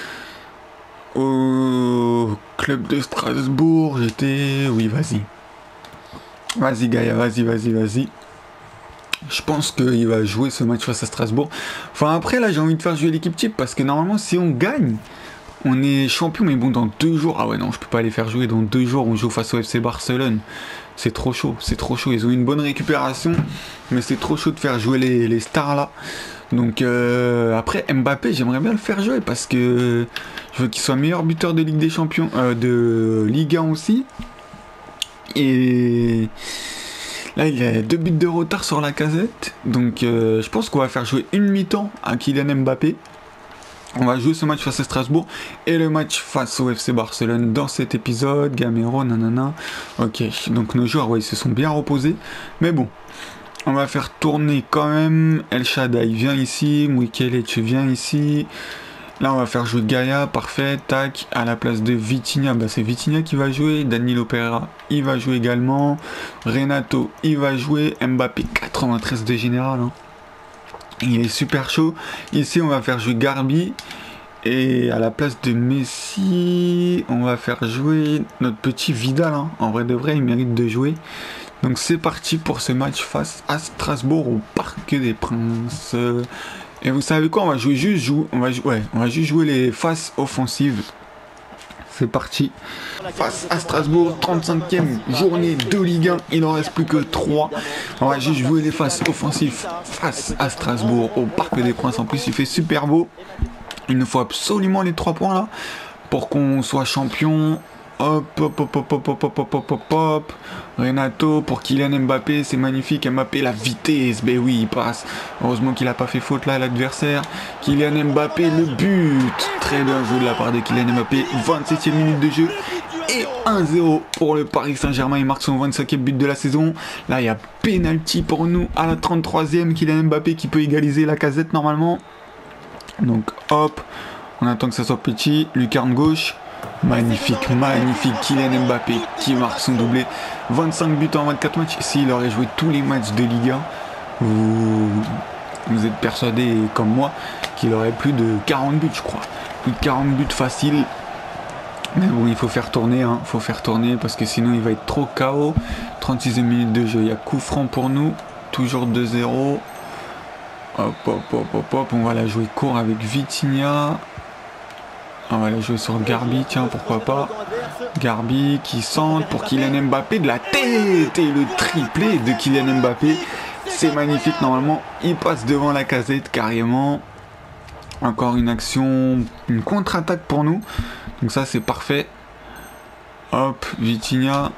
au club de Strasbourg. Oui, vas-y. Vas-y, Gaïa, vas-y. Je pense qu'il va jouer ce match face à Strasbourg. Enfin, après, là, j'ai envie de faire jouer l'équipe type parce que normalement, si on gagne, on est champion. Mais bon, dans 2 jours. Ah ouais, non, je peux pas les faire jouer. Dans 2 jours, on joue face au FC Barcelone. C'est trop chaud. Ils ont une bonne récupération. Mais c'est trop chaud de faire jouer les stars là. Donc après Mbappé, j'aimerais bien le faire jouer parce que je veux qu'il soit meilleur buteur de Ligue des Champions, de Ligue 1 aussi. Et là, il a 2 buts de retard sur la casette. Donc je pense qu'on va faire jouer une mi-temps à Kylian Mbappé. On va jouer ce match face à Strasbourg et le match face au FC Barcelone dans cet épisode. Gamero, nanana. Ok, donc nos joueurs, ouais, ils se sont bien reposés. Mais bon, on va faire tourner quand même. El Shaddai, viens ici. Mouikele, tu viens ici. Là, on va faire jouer Gaïa, parfait. Tac, à la place de Vitinha, bah, c'est Vitinha qui va jouer. Danilo Pereira, il va jouer également. Renato, il va jouer. Mbappé, 93 de général. Hein. Il est super chaud. Ici, on va faire jouer Garbi. Et à la place de Messi, on va faire jouer notre petit Vidal. Hein. En vrai de vrai, il mérite de jouer. Donc c'est parti pour ce match face à Strasbourg au Parc des Princes. Et vous savez quoi, on va juste jouer les phases offensives. C'est parti. Face à Strasbourg, 35e journée de Ligue 1. Il n'en reste plus que 3. On va juste jouer les phases offensives face à Strasbourg au Parc des Princes. En plus, il fait super beau. Il nous faut absolument les 3 points là pour qu'on soit champion. Hop. Renato pour Kylian Mbappé, c'est magnifique. Mbappé, la vitesse, ben oui, il passe. Heureusement qu'il n'a pas fait faute là à l'adversaire. Kylian Mbappé, le but. Très bien joué de la part de Kylian Mbappé. 27e minute de jeu. Et 1-0 pour le Paris Saint-Germain. Il marque son 25e but de la saison. Là, il y a penalty pour nous à la 33e. Kylian Mbappé qui peut égaliser la casette normalement. Donc, hop. On attend que ça soit petit. Lucarne gauche. Magnifique, magnifique. Kylian Mbappé qui marque son doublé. 25 buts en 24 matchs. S'il aurait joué tous les matchs de Ligue 1, vous êtes persuadé comme moi qu'il aurait plus de 40 buts, je crois. Plus de 40 buts faciles. Mais bon, il faut faire tourner, hein. Faut faire tourner parce que sinon il va être trop KO. 36e minute de jeu. Il y a coup franc pour nous. Toujours 2-0. Hop, hop, hop, hop, hop. On va la jouer court avec Vitinha. On va la jouer sur Garbi, tiens, pourquoi pas. Garbi qui centre pour Kylian Mbappé de la tête. Et le triplé de Kylian Mbappé. C'est magnifique, normalement. Il passe devant la casette carrément. Encore une action, une contre-attaque pour nous. Donc ça, c'est parfait. Hop, Vitinha.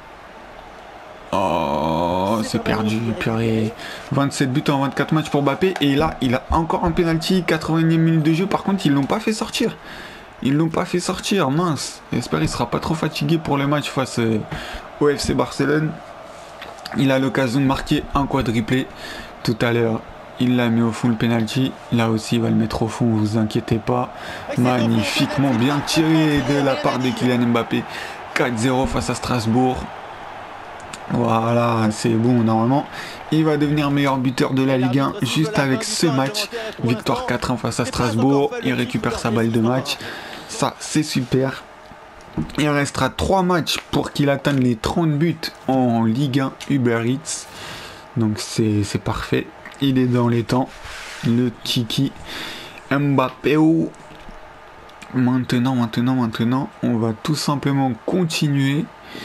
Oh, c'est perdu, purée. 27 buts en 24 matchs pour Mbappé. Et là, il a encore un penalty, 81e minute de jeu. Par contre, ils l'ont pas fait sortir. Ils l'ont pas fait sortir, mince. J'espère qu'il sera pas trop fatigué pour le match face au FC Barcelone. Il a l'occasion de marquer un quadruplé tout à l'heure. Il l'a mis au fond le penalty. Là aussi, il va le mettre au fond, vous inquiétez pas. Magnifiquement bien tiré de la part de Kylian Mbappé. 4-0 face à Strasbourg. Voilà, c'est bon normalement. Il va devenir meilleur buteur de la Ligue 1 juste avec ce match. Victoire 4-1 face à Strasbourg. Il récupère sa balle de match. Ça, c'est super. Il restera 3 matchs pour qu'il atteigne les 30 buts en Ligue 1 Uber Eats. Donc c'est parfait. Il est dans les temps. Le Kiki Mbappé. Maintenant, on va tout simplement continuer.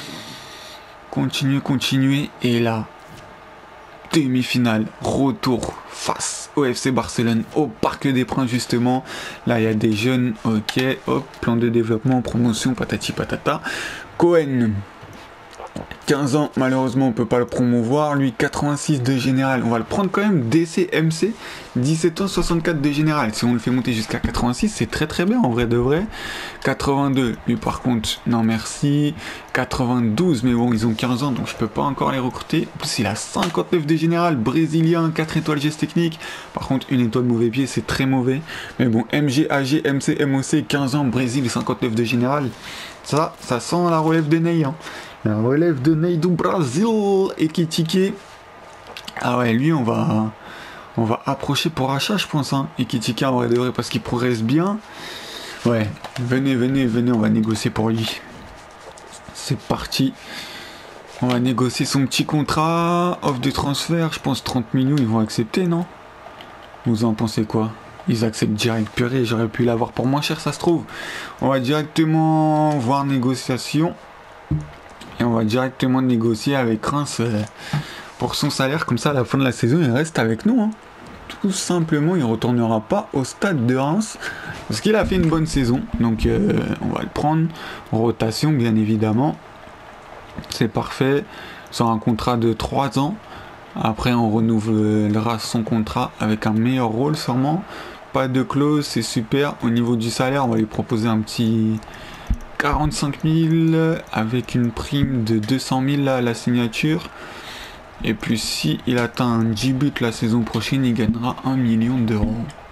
Continuer. Et là, demi-finale, retour face au FC Barcelone, au Parc des Princes justement. Là, il y a des jeunes, ok, hop, plan de développement, promotion, patati patata. Cohen, 15 ans, malheureusement on peut pas le promouvoir. Lui 86 de général, on va le prendre quand même. DC MC, 17 ans, 64 de général. Si on le fait monter jusqu'à 86, c'est très bien en vrai de vrai. 82, lui par contre, non merci. 92, mais bon ils ont 15 ans donc je peux pas encore les recruter. En plus il a 59 de général, brésilien, 4 étoiles geste technique. Par contre une étoile mauvais pied, c'est très mauvais. Mais bon, MG, AG, MC, MOC, 15 ans, Brésil, 59 de général. Ça sent la relève de Ney, hein. La relève de Ney du Brasil et Ekitike. Ah ouais, lui on va approcher pour achat je pense, hein. Ekitike en vrai de vrai parce qu'il progresse bien. Ouais, venez, on va négocier pour lui. C'est parti. On va négocier son petit contrat. Offre de transfert, je pense 30 millions ils vont accepter, non? Vous en pensez quoi? Ils acceptent direct, purée, j'aurais pu l'avoir pour moins cher ça se trouve. On va directement voir négociation. Et on va directement négocier avec Reims pour son salaire. Comme ça, à la fin de la saison, il reste avec nous, hein. Tout simplement, il ne retournera pas au stade de Reims. Parce qu'il a fait une bonne saison. Donc, on va le prendre. Rotation, bien évidemment. C'est parfait. Sur un contrat de 3 ans. Après, on renouvellera son contrat avec un meilleur rôle, sûrement. Pas de clause, c'est super. Au niveau du salaire, on va lui proposer un petit 45 000 avec une prime de 200 000 à la signature. Et puis si il atteint un 10 buts la saison prochaine, il gagnera 1 million d'euros.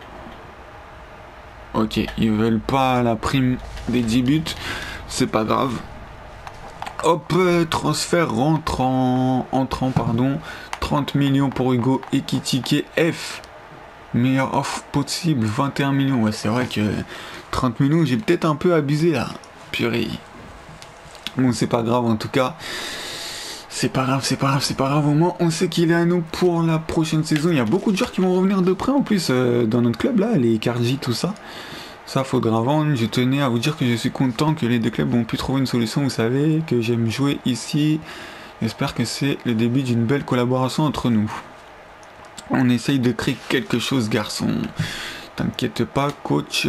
Ok, ils veulent pas la prime des 10 buts, c'est pas grave. Hop, transfert entrant, pardon. 30 millions pour Hugo Ekitike F. Meilleure offre possible, 21 millions. Ouais, c'est vrai que 30 millions, j'ai peut-être un peu abusé là. Purée. Bon, c'est pas grave en tout cas. C'est pas grave. Au moins, on sait qu'il est à nous pour la prochaine saison. Il y a beaucoup de joueurs qui vont revenir de près en plus dans notre club là, les Karji, tout ça. Ça, faudra vendre. Je tenais à vous dire que je suis content que les deux clubs ont pu trouver une solution. Vous savez que j'aime jouer ici. J'espère que c'est le début d'une belle collaboration entre nous. On essaye de créer quelque chose, garçon. T'inquiète pas, coach.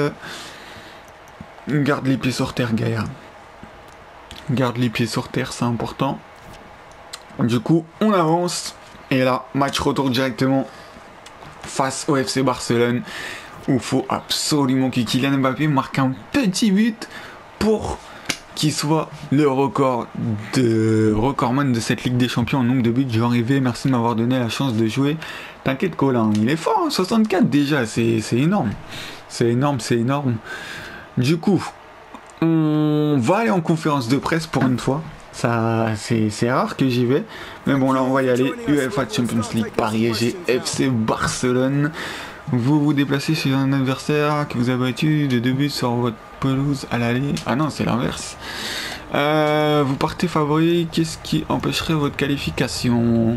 Garde les pieds sur terre, Gaïa. Garde les pieds sur terre, c'est important. Du coup, on avance. Et là, match retour directement face au FC Barcelone. Où il faut absolument que Kylian Mbappé marque un petit but pour qu'il soit le recordman de cette Ligue des Champions en nombre de buts. Je vais arriver, merci de m'avoir donné la chance de jouer. T'inquiète Colin, il est fort, hein, 64 déjà, c'est énorme. C'est énorme. Du coup, On va aller en conférence de presse pour une fois. Ça, c'est rare que j'y vais. Mais bon, là, on va y aller. UEFA Champions League Paris SG FC Barcelone. Vous vous déplacez chez un adversaire que vous avez battu de 2 buts sur votre pelouse à l'aller. Ah non, c'est l'inverse. Vous partez favori. Qu'est-ce qui empêcherait votre qualification?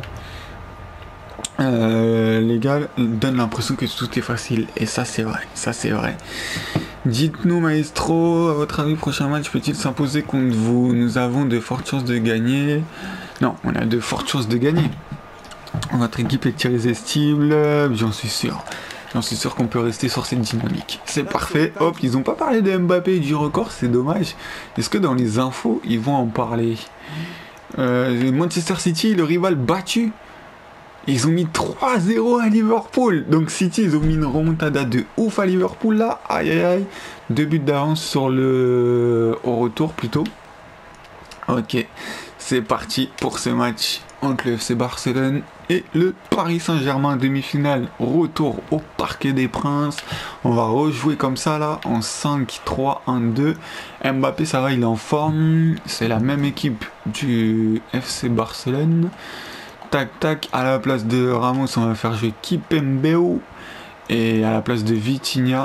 Les gars donnent l'impression que tout est facile. Et ça, c'est vrai. Ça, c'est vrai. Dites-nous, Maestro, à votre avis, prochain match peut-il s'imposer contre vous? Nous avons de fortes chances de gagner. Non, on a de fortes chances de gagner. Votre équipe est irrésistible, j'en suis sûr. J'en suis sûr qu'on peut rester sur cette dynamique. C'est parfait. Hop, ils n'ont pas parlé de Mbappé et du record, c'est dommage. Est-ce que dans les infos, ils vont en parler? Manchester City, le rival battu. Ils ont mis 3-0 à Liverpool. Donc City, ils ont mis une remontada de ouf à Liverpool là. Aïe aïe aïe. 2 buts d'avance sur le... au retour plutôt. Ok. C'est parti pour ce match entre le FC Barcelone et le Paris Saint-Germain. Demi-finale. Retour au Parc des Princes. On va rejouer comme ça là. En 5-3-1-2. Mbappé, ça va, il est en forme. C'est la même équipe du FC Barcelone. Tac tac, à la place de Ramos, on va faire jouer Kimpembe. Et à la place de Vitinha.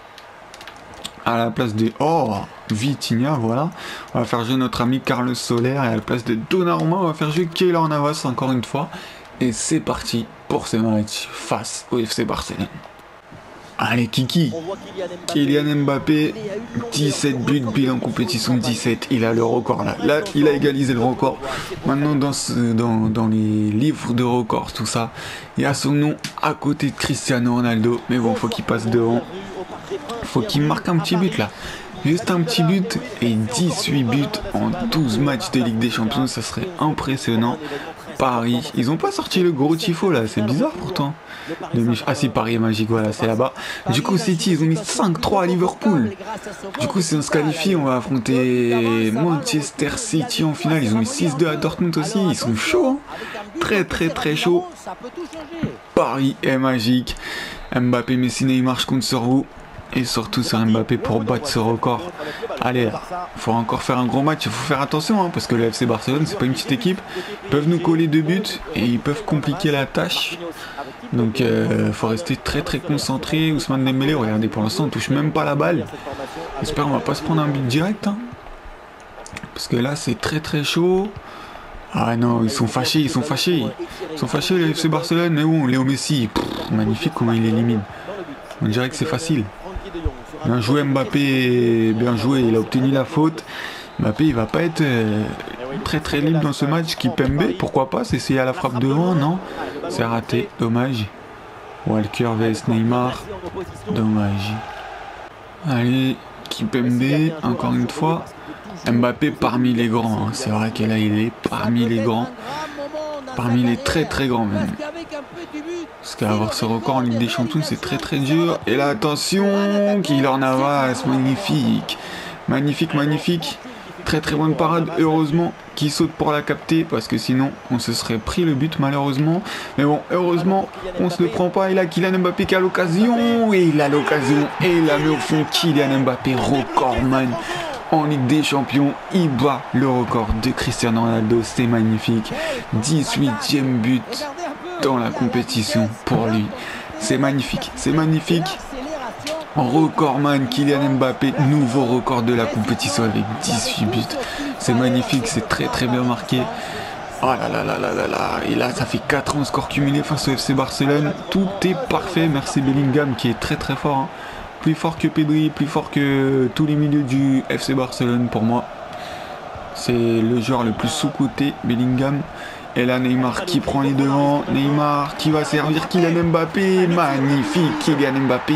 À la place de... Oh, Vitinha, voilà. On va faire jouer notre ami Carlos Soler. Et à la place de Donnarumma, on va faire jouer Keylor Navas encore une fois. Et c'est parti pour ce match face au FC Barcelone. Allez, Kiki. Kylian Mbappé, 17 buts, bilan compétition 17. Il a le record là. Là, il a égalisé le record. Maintenant, dans les livres de records, tout ça, il y a son nom à côté de Cristiano Ronaldo. Mais bon, faut qu'il passe devant. Faut qu'il marque un petit but là. Juste un petit but et 18 buts en 12 matchs de Ligue des Champions. Ça serait impressionnant. Paris, ils ont pas sorti le gros tifo là, c'est bizarre pourtant. Ah si, Paris est magique, voilà, c'est là-bas. Du coup, City, ils ont mis 5-3 à Liverpool. Du coup, si on se qualifie, on va affronter Manchester City en finale. Ils ont mis 6-2 à Dortmund aussi, ils sont chauds, hein. Très très très chauds. Paris est magique. Mbappé, Messi, Neymar, je compte sur vous. Et surtout sur Mbappé pour battre ce record. Allez, il faut encore faire un gros match. Il faut faire attention hein, parce que le FC Barcelone, c'est pas une petite équipe. Ils peuvent nous coller 2 buts et ils peuvent compliquer la tâche. Donc il faut rester très très concentré. Ousmane Dembélé, regardez, pour l'instant on touche même pas la balle. J'espère qu'on va pas se prendre un but direct. Hein, parce que là c'est très très chaud. Ah non, ils sont fâchés, ils sont fâchés. Ils sont fâchés le FC Barcelone. Mais bon, Léo Messi, magnifique comment il élimine. On dirait que c'est facile. Bien joué Mbappé, bien joué, il a obtenu la faute. Mbappé il va pas être très très libre dans ce match. Kimpembe, pourquoi pas s'essayer à la frappe devant, non? C'est raté, dommage. Walker vs Neymar, dommage. Allez, Kimpembe, encore une fois. Mbappé parmi les grands, hein. C'est vrai que là il est parmi les grands. Parmi les très très grands même. Parce qu'avoir ce record en Ligue des Champions c'est très très dur. Et là attention, Keylor Navas, magnifique. Magnifique, magnifique. Très très bonne parade, heureusement qu'il saute pour la capter. Parce que sinon on se serait pris le but malheureusement. Mais bon, heureusement on se le prend pas. Et là Kylian Mbappé qui a l'occasion. Et il a l'occasion. Et il a mis au fond Kylian Mbappé, recordman. En Ligue des Champions, il bat le record de Cristiano Ronaldo, c'est magnifique. 18e but dans la compétition pour lui. C'est magnifique, c'est magnifique. Recordman Kylian Mbappé, nouveau record de la compétition avec 18 buts. C'est magnifique, c'est très très bien marqué. Oh là là là là là là. Et là, ça fait 4 ans score cumulé face au FC Barcelone. Tout est parfait, merci Bellingham qui est très très fort. Hein. Plus fort que Pedri, plus fort que tous les milieux du FC Barcelone pour moi. C'est le joueur le plus sous-coté, Bellingham. Et là Neymar qui prend les devants. Neymar qui va servir Kylian Mbappé. Magnifique Kylian Mbappé.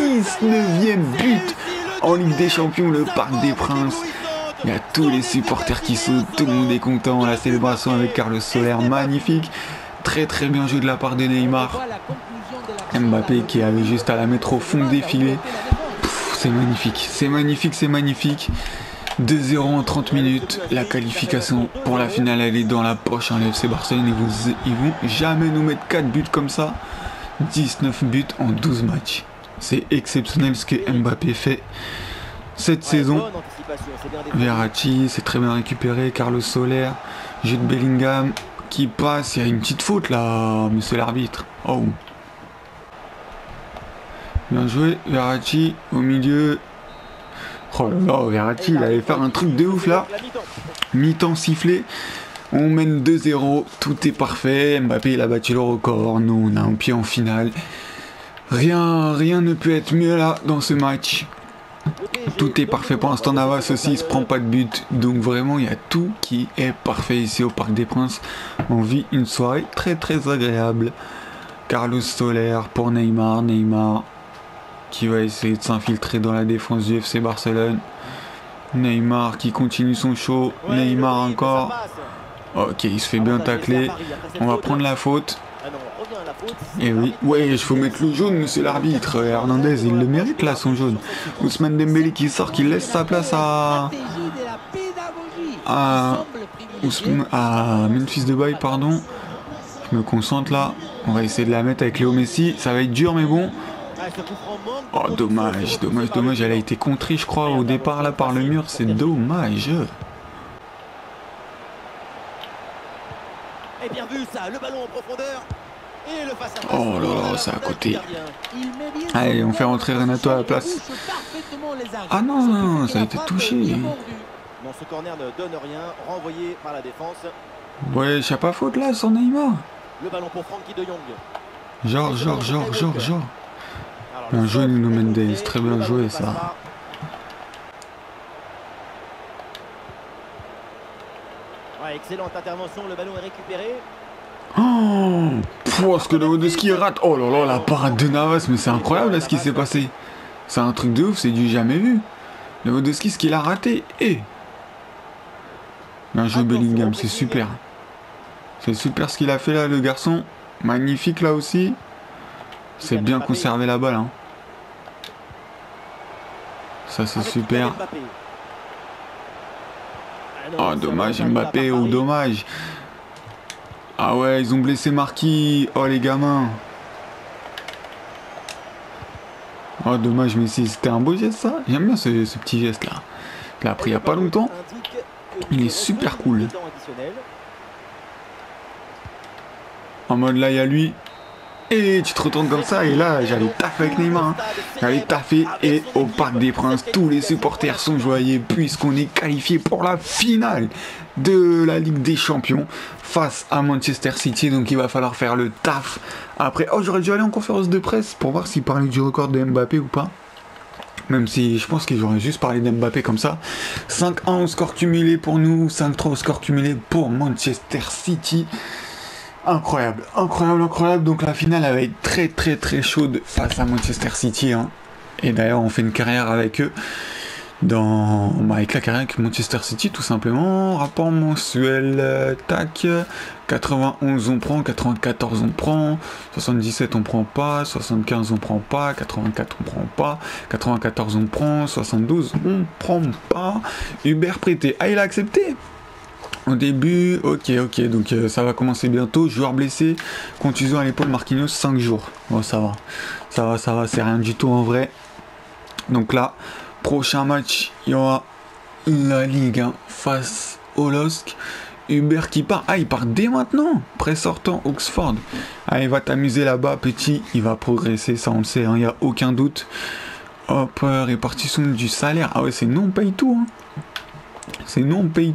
19e but en Ligue des Champions, le Parc des Princes. Il y a tous les supporters qui sautent, tout le monde est content. La célébration avec Carlos Soler, magnifique. Très très bien joué de la part de Neymar. Mbappé qui avait juste à la mettre au fond défilé. C'est magnifique, c'est magnifique, c'est magnifique. 2-0 en 30 minutes. La qualification pour la finale, elle est dans la poche. Le FC Barcelone, ils vont jamais nous mettre 4 buts comme ça. 19 buts en 12 matchs. C'est exceptionnel ce que Mbappé fait. cette saison. Verratti, c'est très bien récupéré. Carlos Soler, Jude Bellingham qui passe. Il y a une petite faute là, monsieur l'arbitre. Oh. Bien joué, Verratti au milieu. Oh là là, Verratti, il allait faire un truc de ouf là. Mi-temps sifflé. On mène 2-0, tout est parfait. Mbappé, il a battu le record. Nous, on a un pied en finale. Rien ne peut être mieux là dans ce match. Tout est parfait pour l'instant. Navas aussi, il se prend pas de but. Donc vraiment, il y a tout qui est parfait ici au Parc des Princes. On vit une soirée très agréable. Carlos Soler pour Neymar. Neymar qui va essayer de s'infiltrer dans la défense du FC Barcelone. Neymar qui continue son show. Neymar encore. Ok, il se fait bien tacler. On va prendre la faute. Et oui, ouais, il faut mettre le jaune, monsieur l'arbitre. Hernandez, il le mérite là, son jaune. Ousmane Dembélé qui sort, qui laisse sa place à Memphis Depay, pardon. Je me concentre là. On va essayer de la mettre avec Léo Messi. Ça va être dur, mais bon. Oh, dommage. Elle a été contrée, je crois, au départ là par le mur. C'est dommage. Et bien vu ça, le ballon en profondeur. Et le face à face. Oh là là, c'est à côté. Allez, on fait rentrer Renato à la place. Ah non, ça a été touché. Non, ce corner ne donne rien, renvoyé par la défense. Ouais, il n'y a pas faute là sur Neymar. Le ballon pour Frankie de Jong. Genre. Bien joué Nuno Mendes, très bien joué ça. Ouais, excellente intervention, le ballon est récupéré. Oh, ce que Lewandowski rate. Oh là là, la parade de Navas, mais c'est incroyable là ce qui s'est passé. C'est un truc de ouf, c'est du jamais vu. Lewandowski, ce qu'il a raté. Bien joué Bellingham, c'est super. C'est super ce qu'il a fait là, le garçon. Magnifique là aussi. C'est bien conservé la balle. Hein. Ça c'est super. Oh dommage Mbappé, ou dommage. Ah ouais, ils ont blessé Marquis. Oh les gamins. Oh dommage, mais c'était un beau geste ça. J'aime bien ce petit geste là. Il l'a pris il n'y a pas longtemps. Il est super cool. En mode là il y a lui. Et tu te retournes comme ça et là j'allais taffer avec Neymar. Hein. J'allais taffer et au Parc des Princes tous les supporters sont joyeux puisqu'on est qualifié pour la finale de la Ligue des Champions face à Manchester City. Donc il va falloir faire le taf après. Oh, j'aurais dû aller en conférence de presse pour voir s'il parlait du record de Mbappé ou pas. Même si je pense qu'ils auraient juste parlé d'Mbappé comme ça. 5-1 au score cumulé pour nous, 5-3 au score cumulé pour Manchester City. Incroyable. Donc la finale elle va être très chaude face à Manchester City. Hein. Et d'ailleurs on fait une carrière avec eux. Avec la carrière avec Manchester City tout simplement. Rapport mensuel. Tac. 91 on prend. 94 on prend. 77 on prend pas. 75 on prend pas. 84 on prend pas. 94 on prend. 72 on prend pas. Hubert prêté. Ah il a accepté. Au début, ok, donc ça va commencer bientôt. Joueur blessé, contusion à l'épaule, Marquinhos, 5 jours. Bon, ça va, c'est rien du tout en vrai. Donc là, prochain match, il y aura la Ligue 1 face au LOSC. Hubert qui part. Ah, il part dès maintenant. Pré-sortant Oxford. Ah, il va t'amuser là-bas, petit. Il va progresser, ça on le sait, il n'y a aucun doute. Hop, répartition du salaire. Ah ouais, c'est non paye tout. Hein. C'est non, on paye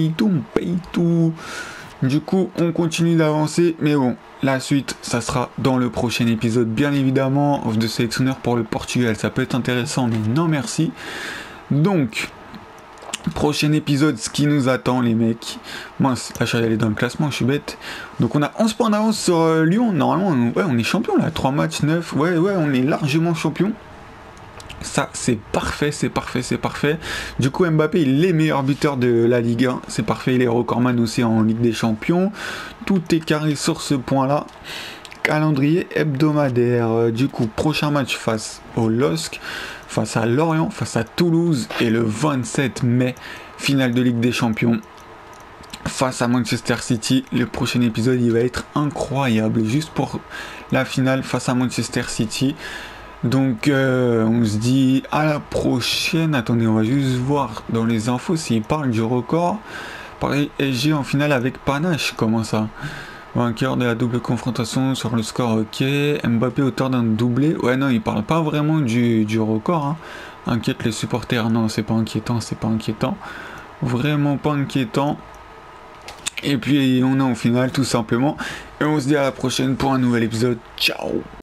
tout. Du coup, on continue d'avancer. Mais bon, la suite, ça sera dans le prochain épisode. Bien évidemment, offre de sélectionneur pour le Portugal. Ça peut être intéressant, mais non merci. Donc, prochain épisode, ce qui nous attend, les mecs. Moi, là, je suis allé dans le classement, je suis bête. Donc, on a 11 points d'avance sur Lyon. Normalement, on est champion là. 3 matchs, 9. Ouais, on est largement champion. Ça c'est parfait. Du coup Mbappé il est meilleur buteur de la Ligue 1. C'est parfait, il est recordman aussi en Ligue des Champions. Tout est carré sur ce point là. Calendrier hebdomadaire. Du coup prochain match face au LOSC, face à Lorient, face à Toulouse. Et le 27 mai, finale de Ligue des Champions face à Manchester City. Le prochain épisode il va être incroyable. Juste pour la finale face à Manchester City. Donc on se dit à la prochaine. Attendez, on va juste voir dans les infos s'il parle du record. Paris SG en finale avec panache, comment ça? Vainqueur de la double confrontation sur le score, ok. Mbappé auteur d'un doublé. Ouais non, il parle pas vraiment du record, hein. Inquiète les supporters, non c'est pas inquiétant, c'est pas inquiétant. Vraiment pas inquiétant. Et puis on est en finale tout simplement. Et on se dit à la prochaine pour un nouvel épisode. Ciao.